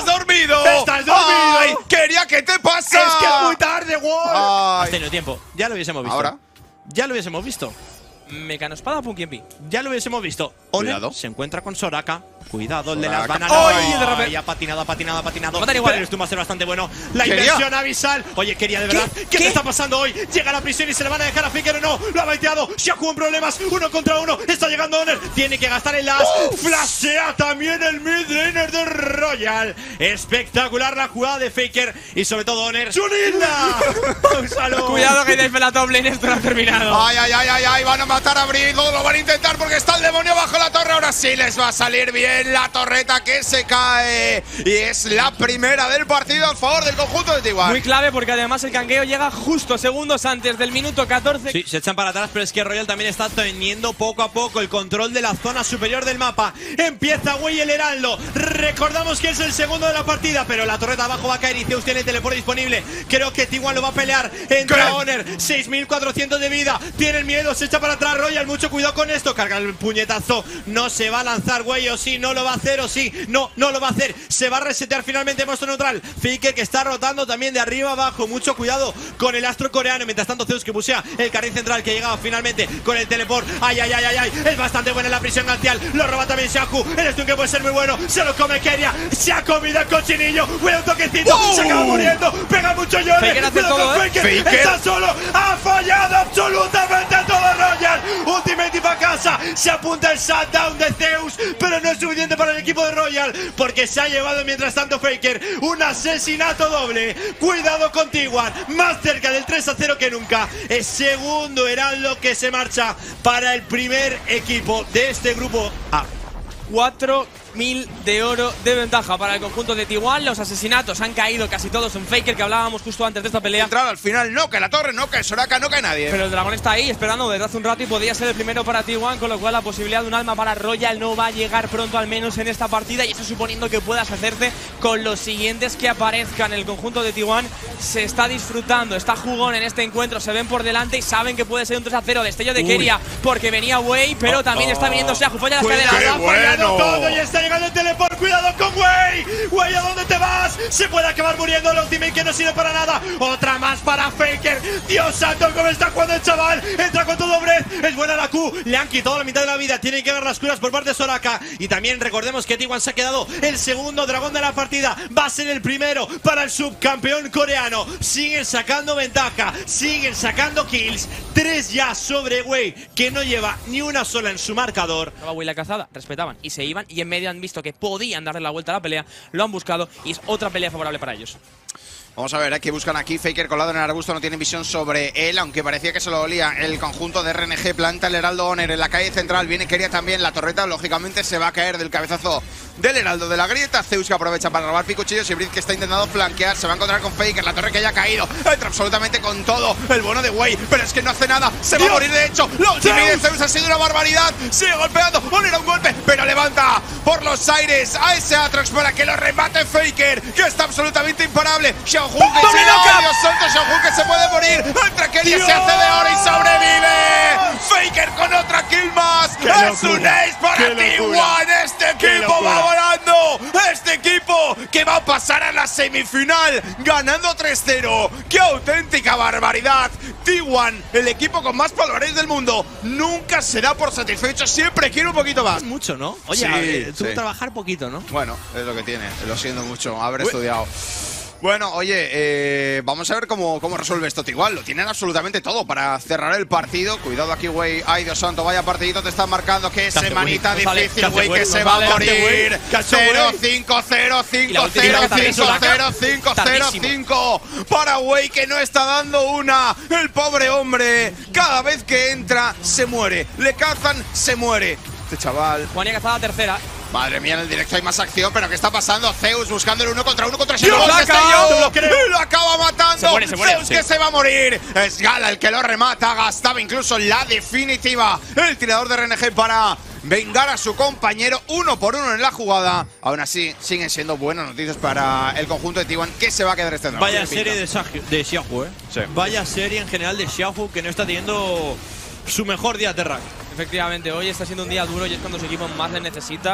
Speaker 5: ¿Estás dormido?
Speaker 4: ¡Estás dormido!
Speaker 5: Ay, quería, ¿qué te pasa?
Speaker 4: Es que es muy tarde, Wall.
Speaker 5: Ay.
Speaker 4: Has tenido tiempo. Ya lo hubiésemos visto.
Speaker 5: ¿Ahora?
Speaker 4: Ya lo hubiésemos visto.
Speaker 3: ¿Mecanospada o Punkiempi?
Speaker 4: Ya lo hubiésemos visto. Oner
Speaker 5: Cuidado.
Speaker 4: se encuentra con Soraka. Cuidado, el de las
Speaker 5: Soraka.
Speaker 4: bananas.
Speaker 5: ¡Ay!
Speaker 4: ¡Ay!
Speaker 3: de repente.
Speaker 4: Ha patinado, ha patinado, ha patinado.
Speaker 3: Matan igual,
Speaker 4: Pero
Speaker 3: ¿eh?
Speaker 4: esto va a ser bastante bueno. La
Speaker 5: Quería.
Speaker 4: inversión abisal. Oye, quería de verdad. ¿Qué,
Speaker 3: ¿Qué?
Speaker 4: te está pasando hoy? Llega a la prisión y se le van a dejar a Faker o no. Lo ha baiteado. Shaku en problemas. Uno contra uno. Está llegando Oner. Tiene que gastar el dash. Flashea también el midlaner de Royal. Espectacular la jugada de Faker. Y sobre todo Oner. ¡Chunilda! ¡Pausalo!
Speaker 3: Cuidado que desde la top lane esto no ha terminado.
Speaker 5: Ay, ay, ay, ay, ay, van a matar a Brit, lo van a intentar porque está el demonio bajo la torre. Ahora sí les va a salir bien la torreta que se cae. Y es la primera del partido a favor del conjunto de T uno.
Speaker 3: Muy clave porque además el canqueo llega justo segundos antes del minuto catorce.
Speaker 4: Sí, se echan para atrás, pero es que Royal también está teniendo poco a poco el control de la zona superior del mapa. Empieza Wei el Heraldo. Recordamos que es el segundo de la partida, pero la torreta abajo va a caer y Zeus tiene el teleport disponible. Creo que T uno lo va a pelear. Entra Oner, seis mil cuatrocientos de vida. Tiene el miedo, se echa para atrás Royal. Mucho cuidado con esto. Carga el puñetazo. No se va a lanzar Wei, o sí, no lo va a hacer, o sí. No, no lo va a hacer. Se va a resetear finalmente monstruo neutral. Faker que está rotando también de arriba abajo. Mucho cuidado con el astro coreano. Mientras tanto Zeus que pusea el carril central que llegaba finalmente con el teleport. Ay, ay, ay, ay, ay. Es bastante buena la prisión glacial. Lo roba también Shaku. El stun que puede ser muy bueno. Se lo come Keria. Se ha comido el cochinillo. Cuida un toquecito.
Speaker 5: ¡Oh!
Speaker 4: Se acaba muriendo. Pega mucho Yone.
Speaker 3: Faker hace
Speaker 4: Cuidado
Speaker 3: todo,
Speaker 4: con
Speaker 3: ¿eh?
Speaker 4: Faker.
Speaker 5: Faker.
Speaker 4: Está solo. Ha fallado absolutamente todo Royal. Ultimate y para casa. Se apunta el shutdown de Zeus. Pero no es suficiente para el equipo de Royal. Porque se ha llevado mientras tanto Faker un asesinato doble. Cuidado con T uno. Más cerca del tres a cero que nunca. Es segundo Heraldo que se marcha para el primer equipo de este grupo A.
Speaker 3: cuatro mil de oro de ventaja para el conjunto de T uno. Los asesinatos han caído casi todos en Faker, que hablábamos justo antes de esta pelea.
Speaker 5: Entrar al final, no cae la torre, no cae Soraka, no cae nadie.
Speaker 3: Pero el dragón está ahí esperando desde hace un rato y podía ser el primero para T uno, con lo cual la posibilidad de un alma para Royal no va a llegar pronto, al menos en esta partida. Y eso suponiendo que puedas hacerte con los siguientes que aparezcan. El conjunto de T uno se está disfrutando, está jugón en este encuentro, se ven por delante y saben que puede ser un tres a cero. Destello de Keria porque venía Wei, pero también está viniendo Shaku. Falla las
Speaker 4: Cuidado,
Speaker 3: cadenas.
Speaker 4: ha fallado todo y está llegando el teleport. Cuidado con Wei. Wei, ¿a dónde te vas? Se puede acabar muriendo el ultimate que no sirve para nada. Otra más para Faker. Dios santo, cómo está jugando el chaval. Entra con todo Breath. Es buena la Q. Le han quitado la mitad de la vida. Tienen que ver las curas por parte de Soraka. Y también recordemos que T uno se ha quedado el segundo dragón de la partida. Va a ser el primero para el subcampeón coreano. Siguen sacando ventaja. Siguen sacando kills. Tres ya sobre Wei, que no lleva ni una sola en su marcador.
Speaker 3: Estaba Wei la cazada, respetaban y se iban, y en medio han visto que podían darle la vuelta a la pelea, lo han buscado y es otra pelea favorable para ellos.
Speaker 5: Vamos a ver, ¿eh? ¿Qué buscan aquí? Faker colado en el arbusto, no tiene visión sobre él, aunque parecía que se lo olía. El conjunto de R N G planta el Heraldo Oner en la calle central. Viene Keria también, la torreta lógicamente se va a caer del cabezazo del Heraldo de la grieta. Zeus que aprovecha para robar picuchillos y Brit que está intentando flanquear. Se va a encontrar con Faker, la torre que ya ha caído. Entra absolutamente con todo el bono de Wei, pero es que no hace nada. Se va a morir de hecho. La ultimate de Zeus ha sido una barbaridad. Sigue golpeando, Oner a un golpe, pero levanta por los aires a ese Atrox para que lo remate Faker, que está absolutamente imparable. Xiaohu que se Dios santo, Xiaohu que se puede morir. Entra Keria, se hace de oro y sobrevive. Faker con otra kill más. Es un ace para T uno. Este equipo va volando. Este equipo que va a pasar a la semifinal ganando tres cero. ¡Qué auténtica barbaridad! T uno, el equipo con más palmarés del mundo, nunca se da por satisfecho. Siempre quiere un poquito más.
Speaker 4: Es mucho, ¿no? Oye,
Speaker 5: Sí,
Speaker 4: a ver, tuvo
Speaker 5: sí.
Speaker 4: que trabajar poquito, ¿no?
Speaker 5: Bueno, es lo que tiene, lo siento mucho, haber estudiado. Bueno, oye, eh, vamos a ver cómo, cómo resuelve esto T uno. Lo tienen absolutamente todo para cerrar el partido. Cuidado aquí, Wei. Ay, Dios santo, vaya partidito te están marcando. Qué semanita difícil, Wei, que se va a morir. cero cinco cero cinco cero cinco cero cinco cero cinco para Wei, que no está dando una. El pobre hombre, cada vez que entra, se muere. Le cazan, se muere. Este chaval.
Speaker 3: Juanía cazada tercera.
Speaker 5: Madre mía, en el directo hay más acción, pero ¿qué está pasando? Zeus buscando el uno contra uno contra
Speaker 3: ¡Dios,
Speaker 5: Shadow
Speaker 3: la ha
Speaker 5: Destello.
Speaker 3: cagado!
Speaker 5: ¡Lo creo! ¡Lo acaba matando!
Speaker 3: Se muere, se muere,
Speaker 5: Zeus
Speaker 3: sí.
Speaker 5: que se va a morir. Es Gala el que lo remata. Gastaba incluso la definitiva. El tirador de R N G para vengar a su compañero uno por uno en la jugada. Aún así, siguen siendo buenas noticias para el conjunto de T uno, que se va a quedar este dragón.
Speaker 4: Vaya serie de, Shah- de Xiaohu, ¿eh?
Speaker 5: Sí.
Speaker 4: Vaya serie en general de Xiaohu, que no está teniendo su mejor día de rank.
Speaker 3: Efectivamente, hoy está siendo un día duro y es cuando su equipo más le necesita.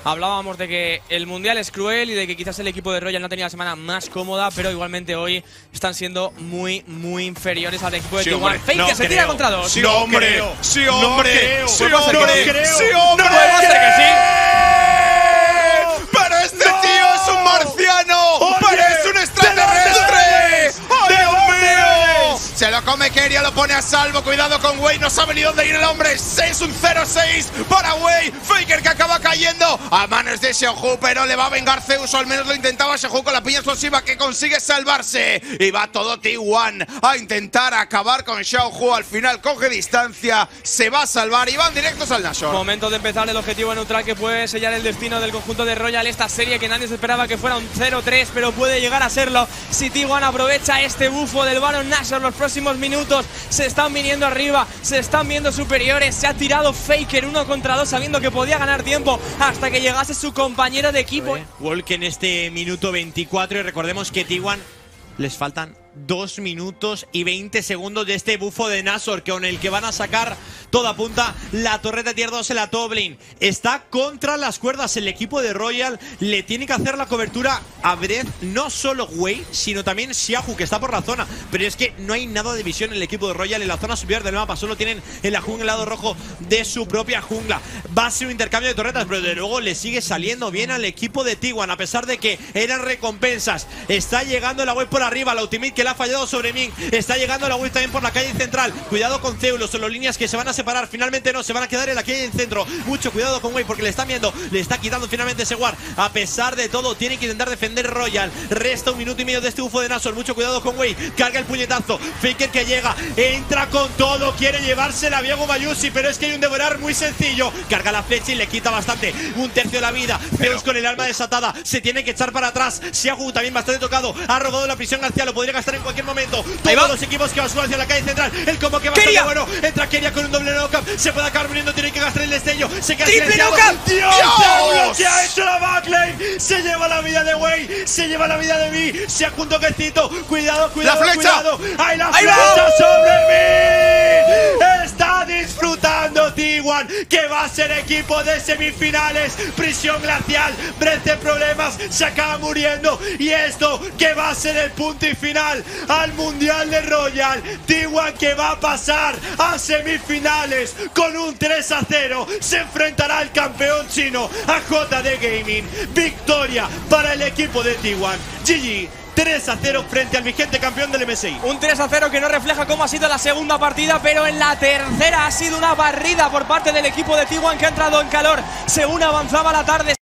Speaker 3: Hablábamos de que el Mundial es cruel y de que quizás el equipo de Royal no tenía la semana más cómoda, pero igualmente hoy están siendo muy, muy inferiores al equipo de
Speaker 5: Sí,
Speaker 3: T uno.
Speaker 5: hombre,
Speaker 3: Fake
Speaker 5: no
Speaker 3: que se tira
Speaker 5: creo.
Speaker 3: contra dos.
Speaker 5: Sí,
Speaker 3: no
Speaker 5: hombre.
Speaker 3: creo.
Speaker 5: Sí, hombre.
Speaker 3: No creo.
Speaker 5: Sí,
Speaker 3: Puede ser
Speaker 5: hombre.
Speaker 3: que sí.
Speaker 5: Sí, hombre.
Speaker 3: No puede ser que sí.
Speaker 5: ¡Pero este tío es un marciano! ¡Pero es un extraterrestre! ¡Dios mío! Se lo come Keria, lo pone a salvo. Cuidado con Wei, no sabe ni dónde ir el hombre. Es un cero seis para Wei. Faker que acaba cayendo a manos de Xiaohu, pero le va a vengar Zeus, o al menos lo intentaba Xiaohu con la piña explosiva, que consigue salvarse. Y va todo T uno a intentar acabar con Xiaohu. Al final coge distancia, se va a salvar y van directos al Nashor.
Speaker 3: Momento de empezar el objetivo neutral que puede sellar el destino del conjunto de Royal. Esta serie que nadie se esperaba que fuera un cero tres, pero puede llegar a serlo si T uno aprovecha este bufo del Baron Nashor. Los próximos minutos se están viniendo arriba, se están viendo superiores. Se ha tirado Faker uno contra dos sabiendo que podía ganar tiempo hasta que llegase su compañero de equipo.
Speaker 4: Walk en este minuto veinticuatro y recordemos que T uno les faltan dos minutos y veinte segundos de este bufo de Nashor, con el que van a sacar toda punta la torreta tier dos en la top lane. Está contra las cuerdas el equipo de Royal, le tiene que hacer la cobertura a Breath, no solo Wei, sino también Xiaohu, que está por la zona, pero es que no hay nada de visión en el equipo de Royal en la zona superior del mapa, solo tienen en la jungla el lado rojo de su propia jungla. Va a ser un intercambio de torretas, pero de luego le sigue saliendo bien al equipo de T uno, a pesar de que eran recompensas. Está llegando la wave por arriba, la ultimate que le ha fallado sobre Ming. Está llegando la wave también por la calle central. Cuidado con Zeus, los solo líneas que se van a separar. Finalmente no, se van a quedar en la calle en centro. Mucho cuidado con Wave porque le están viendo. Le está quitando finalmente ese guard. A pesar de todo, tiene que intentar defender Royal. Resta un minuto y medio de este bufo de Nashor. Mucho cuidado con Wave. Carga el puñetazo. Faker que llega. Entra con todo. Quiere llevársela a Viego Mayusi, pero es que hay un devorar muy sencillo. Carga la flecha y le quita bastante. Un tercio de la vida. Zeus con el arma desatada. Se tiene que echar para atrás. Xiaohu también bastante tocado. Ha robado la prisión García. Lo podría gastar en cualquier momento. Todos los equipos que van hacia la calle central. El combo que va a ser bueno. Entra Keria con un doble knockup. Se puede acabar muriendo. Tiene que gastar el destello. Se queda silenciado. ¡Dios! ¡Dios! ¿Qué ha hecho la backlane? Se lleva la vida de Wei. Se lleva la vida de Mi. Se junto Quecito. Cuidado, cuidado,
Speaker 5: ¡La flecha!
Speaker 4: cuidado. ¡Hay la flecha sobre Mi! Está disfrutando T uno, que va a ser equipo de semifinales. Prisión glacial. Breath de problemas. Se acaba muriendo. Y esto que va a ser el punto y final al Mundial de Royal. T uno que va a pasar a semifinales con un tres a cero. Se enfrentará al campeón chino, a J D Gaming. Victoria para el equipo de T uno. G G. tres a cero frente al vigente campeón del M S I.
Speaker 3: Un tres a cero que no refleja cómo ha sido la segunda partida, pero en la tercera ha sido una barrida por parte del equipo de T uno, que ha entrado en calor según avanzaba la tarde.